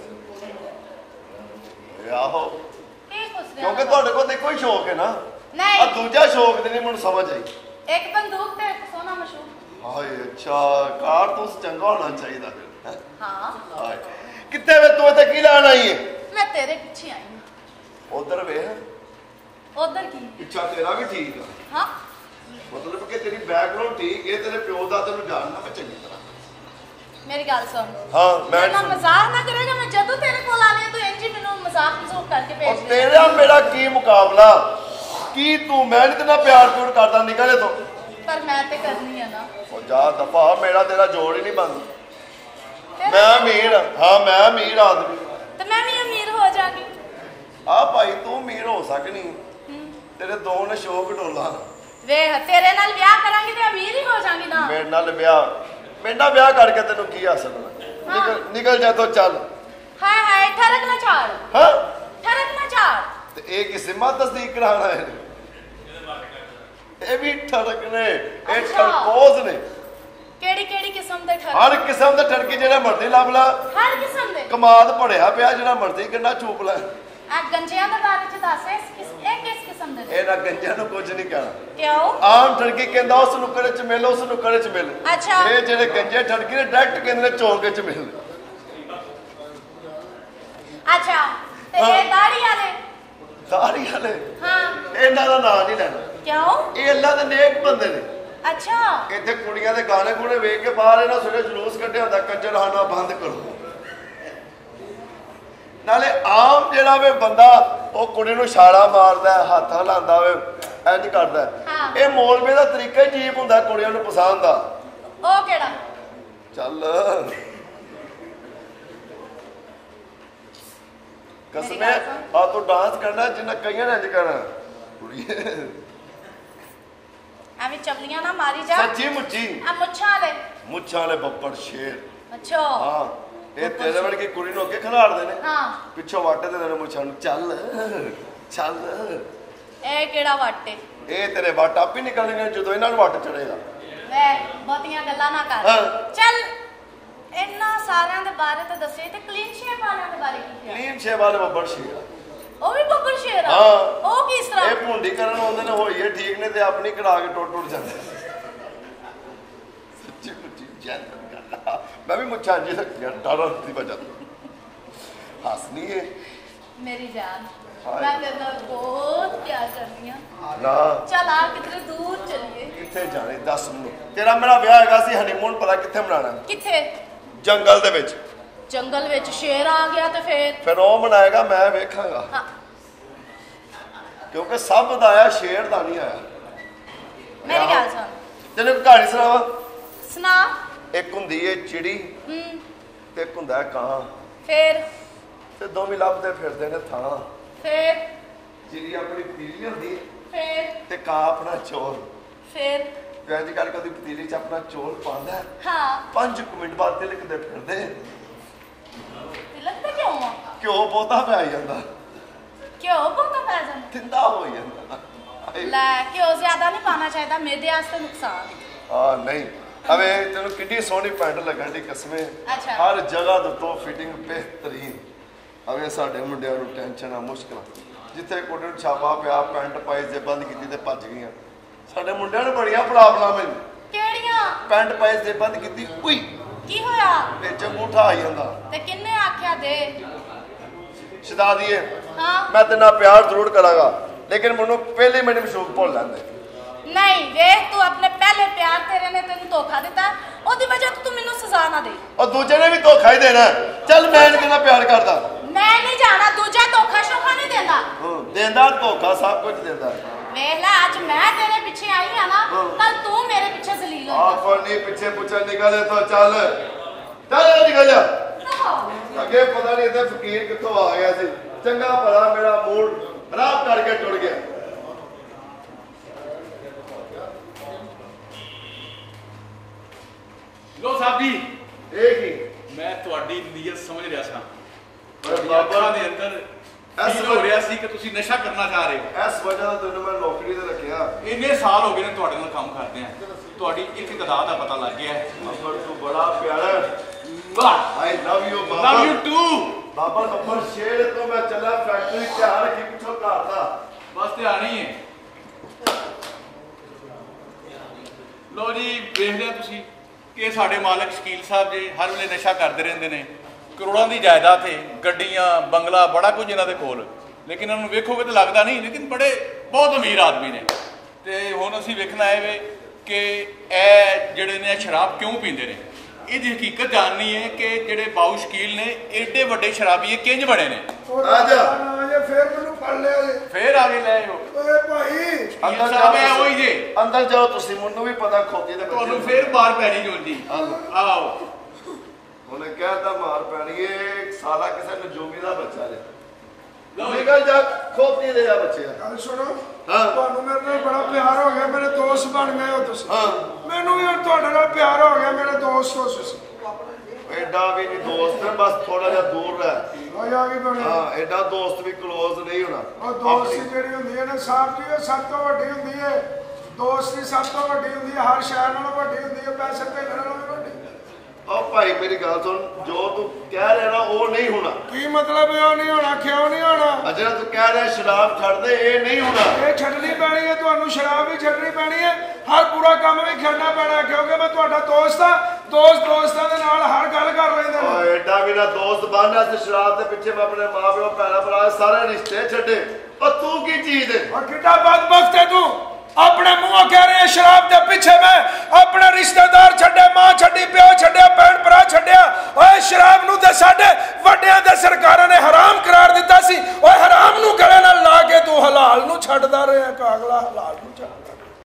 ਇਹ ਆਹੋ ਕੀ ਪੁੱਛਦੇ ਹੋ? ਕਿਉਂਕਿ ਤੁਹਾਡੇ ਕੋਲ ਤੇ ਕੋਈ ਸ਼ੌਕ ਹੈ ਨਾ ਆ ਨਹੀਂ ਦੂਜਾ ਸ਼ੌਕ ਤੇ ਨਹੀਂ ਮੈਨੂੰ ਸਮਝ ਆਈ। ਇੱਕ ਬੰਦੂਕ ਤੇ ਇੱਕ ਸੋਨਾ ਮਸ਼ਹੂਰ ਹਾਏ ਅੱਛਾ ਕਾਰਤੂਸ ਚੰਗਾ ਹੋਣਾ ਚਾਹੀਦਾ ਫਿਰ ਹੈਂ? ਹਾਂ ਹਾਏ ਕਿੱਥੇ ਵੇ ਤੂੰ ਇੱਥੇ ਕੀ ਲੈਣ ਆਈ ਹੈ? ਮੈਂ ਤੇਰੇ ਪਿੱਛੇ ਆਈ ਹਾਂ ਉਧਰ ਵੇਖ ਉਧਰ ਕੀ ਪਿੱਛਾ ਤੇਰਾ ਵੀ ਠੀਕ ਆ ਹਾਂ ਮਤਲਬ ਕਿ ਤੇਰੀ ਬੈਕਗ੍ਰਾਉਂਡ ਠੀਕ ਹੈ ਤੇਰੇ ਪਿਓ ਦਾ ਤੈਨੂੰ ਜਾਣਨਾ ਮੈਂ ਚੰਗੀ ਤਰ੍ਹਾਂ। ਮੇਰੀ ਗੱਲ ਸੁਣ ਹਾਂ ਮੈਂ ਮੈਂ ਮਜ਼ਾਕ ਨਾ ਕਰੇਗਾ ਮੈਂ ਜਦੋਂ ਤੇਰੇ ਕੋਲ ਆ ਲਿਆ ਤੂੰ ਇੰਜ ਹੀ ਮੈਨੂੰ ਮਜ਼ਾਕ ਕਰਕੇ ਭੇਜ ਉਹ ਦੇ ਤੇਰਾ ਮੇਰਾ ਕੀ ਮੁਕਾਬਲਾ ਕੀ ਤੂੰ ਮੈਂ ਨਹੀਂ ਤੇਰਾ ਪਿਆਰ ਪਿਉਰ ਕਰਦਾ ਨਿਕਲੇ ਤੋਂ ਪਰ ਮੈਂ ਤੇ ਕਰਨੀ ਆ ਨਾ ਉਹ ਜਾ ਦਫਾ ਮੇਰਾ ਤੇਰਾ ਜੋੜ ਹੀ ਨਹੀਂ ਬਣਦਾ। ਤੇਰਾ- ਮੈਂ ਅਮੀਰ ਹਾਂ ਮੈਂ ਅਮੀਰ ਆਦਮੀ ਤੇ ਮੈਂ ਵੀ ਅਮੀਰ ਹੋ ਜਾਗੀ ਆ ਭਾਈ ਤੂੰ ਅਮੀਰ ਹੋ ਸਕਣੀ ਤੇਰੇ ਦੋ ਨੇ ਸ਼ੌਕ ਢੋਲਾ ਵੇਖ ਤੇਰੇ ਨਾਲ ਵਿਆਹ ਕਰਾਂਗੀ ਤੇ ਅਮੀਰ ਹੀ ਹੋ ਜਾਗੀ ਨਾ ਮੇਰੇ ਨਾਲ ਵਿਆਹ ਕਰਕੇ ਤੈਨੂੰ ਕੀ ਹਾਸਲ ਹੋਣਾ ਨਿਕਲ ਜਾ ਤੋਂ ਚੱਲ ਹਾਏ ਹਾਏ ਠਰਕ ਨਾ ਛਾੜ ਹਾਂ ਠਰਕ ਨਾ ਛਾੜ ਤੇ ਇਹ ਕਿਸੇ ਮਾ ਤਸਦੀਕ ਕਰਾਣਾ ਹੈ ਇਹ ਵੀ ਠੜਕ ਨੇ ਇਹ ਅੱਛਾ। ਠੜਕੋਜ਼ ਨੇ ਕਿਹੜੀ ਕਿਹੜੀ ਕਿਸਮ ਦੇ ਠਰਕ ਹਰ ਕਿਸਮ ਦਾ ਠੜਕੀ ਜਿਹੜਾ ਮਰਜ਼ੀ ਲੱਭ ਲਾ ਹਰ ਕਿਸਮ ਦੇ ਕਮਾਦ ਭੜਿਆ ਪਿਆ ਜਿਹੜਾ ਮਰਜ਼ੀ ਕਿੰਨਾ ਚੂਪ ਲੈ ਆ ਗੰਜਿਆਂ ਦੇ ਬਾਰੇ ਚ ਦੱਸ ਇਹ ਕਿਸ ਕਿਸਮ ਦੇ ਨੇ? ਇਹਨਾਂ ਗੰਜਿਆਂ ਨੂੰ ਕੁਝ ਨਹੀਂ ਕਹਿਣਾ ਕਿਉਂ ਆਮ ਠੜਕੀ ਕਹਿੰਦਾ ਉਸ ਨੂੰ ਕੜੇ ਚ ਮਿਲ ਉਸ ਨੂੰ ਕੜੇ ਚ ਮਿਲ ਅੱਛਾ। ਇਹ ਜਿਹੜੇ ਗੰਜੇ ਠੜਕੀ ਨੇ ਡਾਇਰੈਕਟ ਕਹਿੰਦੇ ਨੇ ਚੌਂਕੇ ਚ ਮਿਲ ਅੱਛਾ ਤੇ ਇਹ ਦਾੜੀ ਵਾਲੇ ਸਾਰੀ ਵਾਲੇ ਹਾਂ ਇਹਨਾਂ ਦਾ ਨਾਂ ਨਹੀਂ ਲੈਣਾ ਕਿਉਂ ਇਹ ਅੱਲਾ ਦੇ ਨੇਕ ਬੰਦੇ ਨੇ ਅੱਛਾ ਇੱਥੇ ਕੁੜੀਆਂ ਦੇ ਗਾਣੇ ਗੂਣੇ ਵੇਖ ਕੇ ਬਾਹਰ ਇਹਨਾਂ ਸਵੇਰੇ ਜਲੂਸ ਕੱਢਿਆ ਹੁੰਦਾ ਕੰਜਰਖਾਨਾ ਬੰਦ ਕਰੋ ਨਾਲੇ ਆਮ ਜਿਹੜਾ ਵੇ ਬੰਦਾ ਉਹ ਕੁੜੀ ਨੂੰ ਛਾਲਾ ਮਾਰਦਾ ਹੱਥ ਹਿਲਾਉਂਦਾ ਵੇ ਇੰਜ ਕਰਦਾ ਹਾਂ। ਇਹ ਮੌਲਵੇ ਦਾ ਤਰੀਕਾ ਹੀ ਅਜੀਬ ਹੁੰਦਾ ਕੁੜੀਆਂ ਨੂੰ ਪਸੰਦ ਦਾ ਉਹ ਕਿਹੜਾ ਚੱਲ ਕਸਮੇ ਮੇਰੀ ਗੱਲ ਸੁਣ। ਆ ਤੂੰ ਡਾਂਸ ਕਰਨਾ ਜਿੰਨਾ ਕਈਆਂ ਨੇ ਇੰਜ ਕਰਨਾ ਕੁੜੀ ਐਵੇਂ ਚਵਲੀਆਂ ਨਾ ਮਾਰੀ ਜਾ ਸੱਚੀ ਮੁੱਚੀ ਆ ਮੁੱਛਾਂ ਵਾਲੇ ਮੁੱਛਾਂ ਵਾਲੇ ਬੱਪੜ ਸ਼ੇਰ ਅੱਛਾ ਹਾਂ ਇਹ ਤੇਰੇ ਵਰਗੀ ਕੁੜੀ ਨੂੰ ਅੱਗੇ ਖਿਲਾੜਦੇ ਨੇ ਹਾਂ ਪਿੱਛੋਂ ਵਾਟੇ ਤੇ ਤੇਰੇ ਮੁੱਛਾਂ ਨੂੰ ਚੱਲ ਚੱਲ ਇਹ ਕਿਹੜਾ ਵਾਟੇ ਇਹ ਤੇਰੇ ਵੱਟ ਆਪ ਹੀ ਨਿਕਲਣਗੇ ਜਦੋਂ ਇਹਨਾਂ ਨੂੰ ਵੱਟ ਚੜੇਗਾ ਵੇ ਬਹੁਤੀਆਂ ਗੱਲਾਂ ਨਾ ਕਰ ਚੱਲ ਇੰਨਾ ਸਾਰਿਆਂ ਦੇ ਬਾਰੇ ਤਾਂ ਦੱਸੇ ਤੇ ਕਲੀਨ ਸ਼ੇਪ ਵਾਲਿਆਂ ਦੇ ਬਾਰੇ ਕੀ ਕਿਹਾ ਕਲੀਨ ਸ਼ੇਪ ਵਾਲੇ ਬੱਬਰ ਸ਼ੇਰ ਉਹ ਵੀ ਬੱਬਰ ਸ਼ੇਰ ਆ ਹਾਂ ਉਹ ਕਿਸ ਤਰ੍ਹਾਂ ਇਹ ਭੁੰਡੀ ਕਰਨ ਆਉਂਦੇ ਨੇ ਹੋਈਏ ਠੀਕ ਨੇ ਤੇ ਆਪਣੀ ਕਢਾ ਕੇ ਟੁੱਟ ਜਾਂਦੇ ਸੱਚੀ ਮੁੱਚੀ ਜੈਨ ਗੱਲ ਮੈਂ ਵੀ ਮੁੱਛਾਂ ਜੀ ਰੱਖੀਆਂ ਡਰ ਦੀ ਵਜ੍ਹਾ ਤੋਂ ਹੱਸਣੀ ਹੈ ਮੇਰੀ ਜਾਨ मैं तेरे नाल बहुत प्यार करती हूं ना चल आ किधर दूर चलिए किथे जाने 10 मिनट तेरा मेरा ब्याह हैगा सी हनीमून पता किथे मनाना किथे जंगल दे विच जंगल विच शेर आ गया ते फिर ओ मनाएगा मैं वेखांगा हां क्योंकि सब दा आया शेर दा नहीं आया मेरी गल सुन तेने कहानी सुनावा सुना एक हुंदी है चिड़ी ते एक हुंदा है कां फिर ते दोवें लभदे फिरदे ने थां फिर चिड़ी अपनी पतीली होंदी फिर ते कां अपना चोल फिर गंज करके ओदी पतीली च अपना चोल पांदा हां 5 मिनट बाद तिलकदे फिरदे तिलकदे क्यों आ घ्यो बहुता पै जांदा क्यों बहुता पै जांदा थिंदा हो जांदा ले क्यों ज्यादा नहीं पाना चाहिए मेदे वास्ते नुकसान हां नहीं अबे तेन किड्डी सोहनी पैंट लगन दी कसमें अच्छा हर जगह तो फिटिंग बेहतरीन अबे साडे मुंडियां नूं टेंशन आ मुश्किल जिथे कोटे नूं छापा पिया पैंट पाई जे बंद कीती ते भज गईयां साडे मुंडियां नूं बड़ियां प्रॉब्लम केड़ियां पैंट पाई जे बंद कीती उई की होया विच अंगूठा आई जांदा ते किन्ने आख्या दे छदा दिए हां मैं तेरे नाल प्यार जरूर करांगा लेकिन मैनूं पहले मैनूं मशूक भुल लैंदे नहीं देख तू अपने पहले प्यार तेरे ने तेन धोखा दिता ओदी वजह तो तू मेनू सजा ना दे और दूजे ने भी धोखा ही देना चल मैं कितना प्यार करदा मैं नहीं जाना दूजा धोखा शोखा नहीं देंदा देंदा धोखा सब कुछ देंदा देख ले आज मैं तेरे पीछे आई हां ना कल तू मेरे पीछे जलील हो आप नहीं पीछे पूछे निकले तो चल चल निकल जा अगे पता नहीं इधर फकीर कित्थों आ गया सी चंगा भला मेरा मूड खराब करके टुट गया लो साहब जी एक ही मैं ਤੁਹਾਡੀ ਨੀਅਤ ਸਮਝ ਰਿਹਾ ਸਾਂ ਪਰ ਬਾਬਾ ਦੇ ਅੰਦਰ ਫੀਲ ਹੋ ਰਿਹਾ ਸੀ ਕਿ ਤੁਸੀਂ ਨਸ਼ਾ ਕਰਨਾ ਚਾਹ ਰਹੇ ਹੋ ਇਸ ਵਜ੍ਹਾ ਨਾਲ ਤੈਨੂੰ ਮੈਂ ਨੌਕਰੀ ਤੇ ਰੱਖਿਆ ਇੰਨੇ ਸਾਲ ਹੋ ਗਏ ਨੇ ਤੁਹਾਡੇ ਨਾਲ ਕੰਮ ਕਰਦੇ ਆ ਤੁਹਾਡੀ ਇੱਕ ਅਦਾ ਦਾ ਪਤਾ ਲੱਗ ਗਿਆ ਹੈ ਅਮਰ ਤੂੰ ਬੜਾ ਪਿਆਰਾ ਵਾਹ ਆਈ ਲਵ ਯੂ ਬਾਬਾ ਲਵ ਯੂ ਟੂ ਬਾਬਾ ਬੱਬਰ ਸ਼ੇਰ ਤੋਂ ਮੈਂ ਚੱਲਾ ਫੈਕਟਰੀ ਧਿਆਨ ਰੱਖੀ ਪਿੱਛੋਂ ਘਰ ਦਾ ਬਸ ਧਿਆਨ ਹੀ ਹੈ ਲੋ ਜੀ ਵੇਖਦੇ ਆ ਤੁਸੀਂ ਕਿ ਸਾਡੇ ਮਾਲਕ ਸ਼ਕੀਲ ਸਾਹਿਬ ਜੀ ਹਰ ਵੇਲੇ ਨਸ਼ਾ ਕਰਦੇ ਰਹਿੰਦੇ ਨੇ ਕਰੋੜਾਂ ਦੀ ਜਾਇਦਾਦ ਹੈ ਗੱਡੀਆਂ ਬੰਗਲਾ ਬੜਾ ਕੁਝ ਇਹਨਾਂ ਦੇ ਕੋਲ ਲੇਕਿਨ ਇਹਨਾਂ ਨੂੰ ਵੇਖੋਗੇ ਤਾਂ ਲੱਗਦਾ ਨਹੀਂ ਲੇਕਿਨ ਬੜੇ ਬਹੁਤ ਅਮੀਰ ਆਦਮੀ ਨੇ ਤੇ ਹੁਣ ਅਸੀਂ ਵੇਖਣਾ ਹੈ ਕਿ ਇਹ ਜਿਹੜੇ ਨੇ ਸ਼ਰਾਬ ਕਿਉਂ ਪੀਂਦੇ ਨੇ ਇਹਦੀ ਹਕੀਕਤ ਜਾਣਨੀ ਹੈ ਕਿ ਜਿਹੜੇ ਬਾਊ ਸ਼ਕੀਲ ਨੇ ਏਡੇ ਵੱਡੇ ਸ਼ਰਾਬੀ ਕਿੰਜ ਬਣੇ ਨੇ ਆ ਜਾ ਫੇਰ ਮੈਨੂੰ ਫੜ ਲਿਆ ਜੇ ਫੇਰ ਆ ਕੇ ਲੈ ਆਓ ਓਏ ਭਾਈ ਅੰਦਰ ਸਾਹਿਬ ਹੈ ਜਾਓ ਉਹੀ ਜੇ ਅੰਦਰ ਜਾਓ ਤੁਸੀਂ ਮੈਨੂੰ ਵੀ ਪਤਾ ਖੋਤੀ ਦੇ ਤੁਹਾਨੂੰ ਫੇਰ ਬਾਹਰ ਪੈਣੀ ਜੋਲਦੀ ਆਓ ਉਹਨੇ ਕਹਿਤਾ ਮਾਰ ਪੈਣੀ ਏ ਸਾਲਾ ਕਿਸੇ ਨਜੂਮੀ ਦਾ ਬੱਚਾ ਜੇ ਲਓ ਨਿਕਲ ਜਾ ਖੋਤੀ ਦੇ ਜਾ ਬੱਚੇ ਗੱਲ ਸੁਣੋ ਹਾਂ। ਤੁਹਾਨੂੰ ਮੇਰੇ ਨਾਲ ਬੜਾ ਪਿਆਰ ਹੋ ਗਿਆ ਮੇਰੇ ਦੋਸਤ ਬਣ ਗਏ ਹੋ ਤੁਸੀਂ ਹਾਂ ਮੈਨੂੰ ਵੀ ਹੁਣ ਤੁਹਾਡੇ ਨਾਲ ਪਿਆਰ ਹੋ ਗਿਆ ਮੇਰੇ ਦੋਸਤ ਹੋ ਤੁਸੀਂ ਐਡਾ ਵੀ ਨਹੀਂ ਦੋਸਤ ਬਸ ਥੋੜਾ ਜਿਹਾ ਦੂਰ ਰਹਿ ਆ ਗਈ ਬਣੇ ਹਾਂ ਐਡਾ ਦੋਸਤ ਵੀ ਕਲੋਜ਼ ਨਹੀਂ ਹੋਣਾ ਉਹ ਦੋਸਤੀ ਜਿਹੜੀ ਹੁੰਦੀ ਹੈ ਨਾ ਸਾਹਿਬ ਜੀ ਉਹ ਸਭ ਤੋਂ ਵੱਡੀ ਹੁੰਦੀ ਹੈ ਦੋਸਤੀ ਸਭ ਤੋਂ ਵੱਡੀ ਹੁੰਦੀ ਹੈ ਹਰ ਸ਼ੈ ਨਾਲੋਂ ਵੱਡੀ ਹੁੰਦੀ ਹੈ ਪੈਸੇ ਧੇਲੇ ਨਾਲੋਂ ਵੀ ਵੱਡੀ ਉਹ ਭਾਈ ਮੇਰੀ ਗੱਲ ਸੁਣ ਜੋ ਤੂੰ ਕਹਿ ਰਿਹਾ ਨਾ ਉਹ ਨਹੀਂ ਹੋਣਾ ਕੀ ਮਤਲਬ ਹੈ ਉਹ ਨਹੀਂ ਹੋਣਾ ਕਿਉਂ ਨਹੀਂ ਹੋਣਾ ਜਿਹੜਾ ਤੂੰ ਕਹਿ ਰਿਹਾ ਸ਼ਰਾਬ ਛੱਡ ਦੇ ਇਹ ਨਹੀਂ ਹੋਣਾ ਇਹ ਛੱਡਣੀ ਪੈਣੀ ਹੈ ਤੁਹਾਨੂੰ ਸ਼ਰਾਬ ਵੀ ਛੱਡਣੀ ਪੈਣੀ ਹੈ ਹਰ ਬੁਰਾ ਕੰਮ ਵੀ ਛੱਡਣਾ ਪੈਣਾ ਕਿਉਂਕਿ ਮੈਂ ਤੁਹਾਡਾ ਦੋਸਤ ਹਾਂ ਦੋਸਤਾਂ ਦੇ ਨਾਲ ਹਰ ਗੱਲ ਕਰ ਲੈਂਦੇ ਨੇ ਓਏ ਐਡਾ ਮੇਰਾ ਦੋਸਤ ਬਣਨਾ ਤੇ ਸ਼ਰਾਬ ਦੇ ਪਿੱਛੇ ਮੈਂ ਆਪਣੇ ਮਾਪਿਓ ਭੈਣਾਂ ਭਰਾ ਸਾਰੇ ਰਿਸ਼ਤੇ ਛੱਡੇ ਉਹ ਤੂੰ ਕੀ ਚੀਜ਼ ਹੈ और कितना बदबख्त है तू अपने मुंह कह रहे हैं शराब के पीछे मैं अपने रिश्तेदार छड्डे मां छड्डी प्यो छड्डे भैन भरा छड्डिया ओए शराब नूं ते साडे वड्डियां ते सरकारां ने हराम करार दिता सी ओए हराम नूं गले नाल ला के तू हलाल नूं छड्डदा रहा कागला हलाल नूं छड्डदा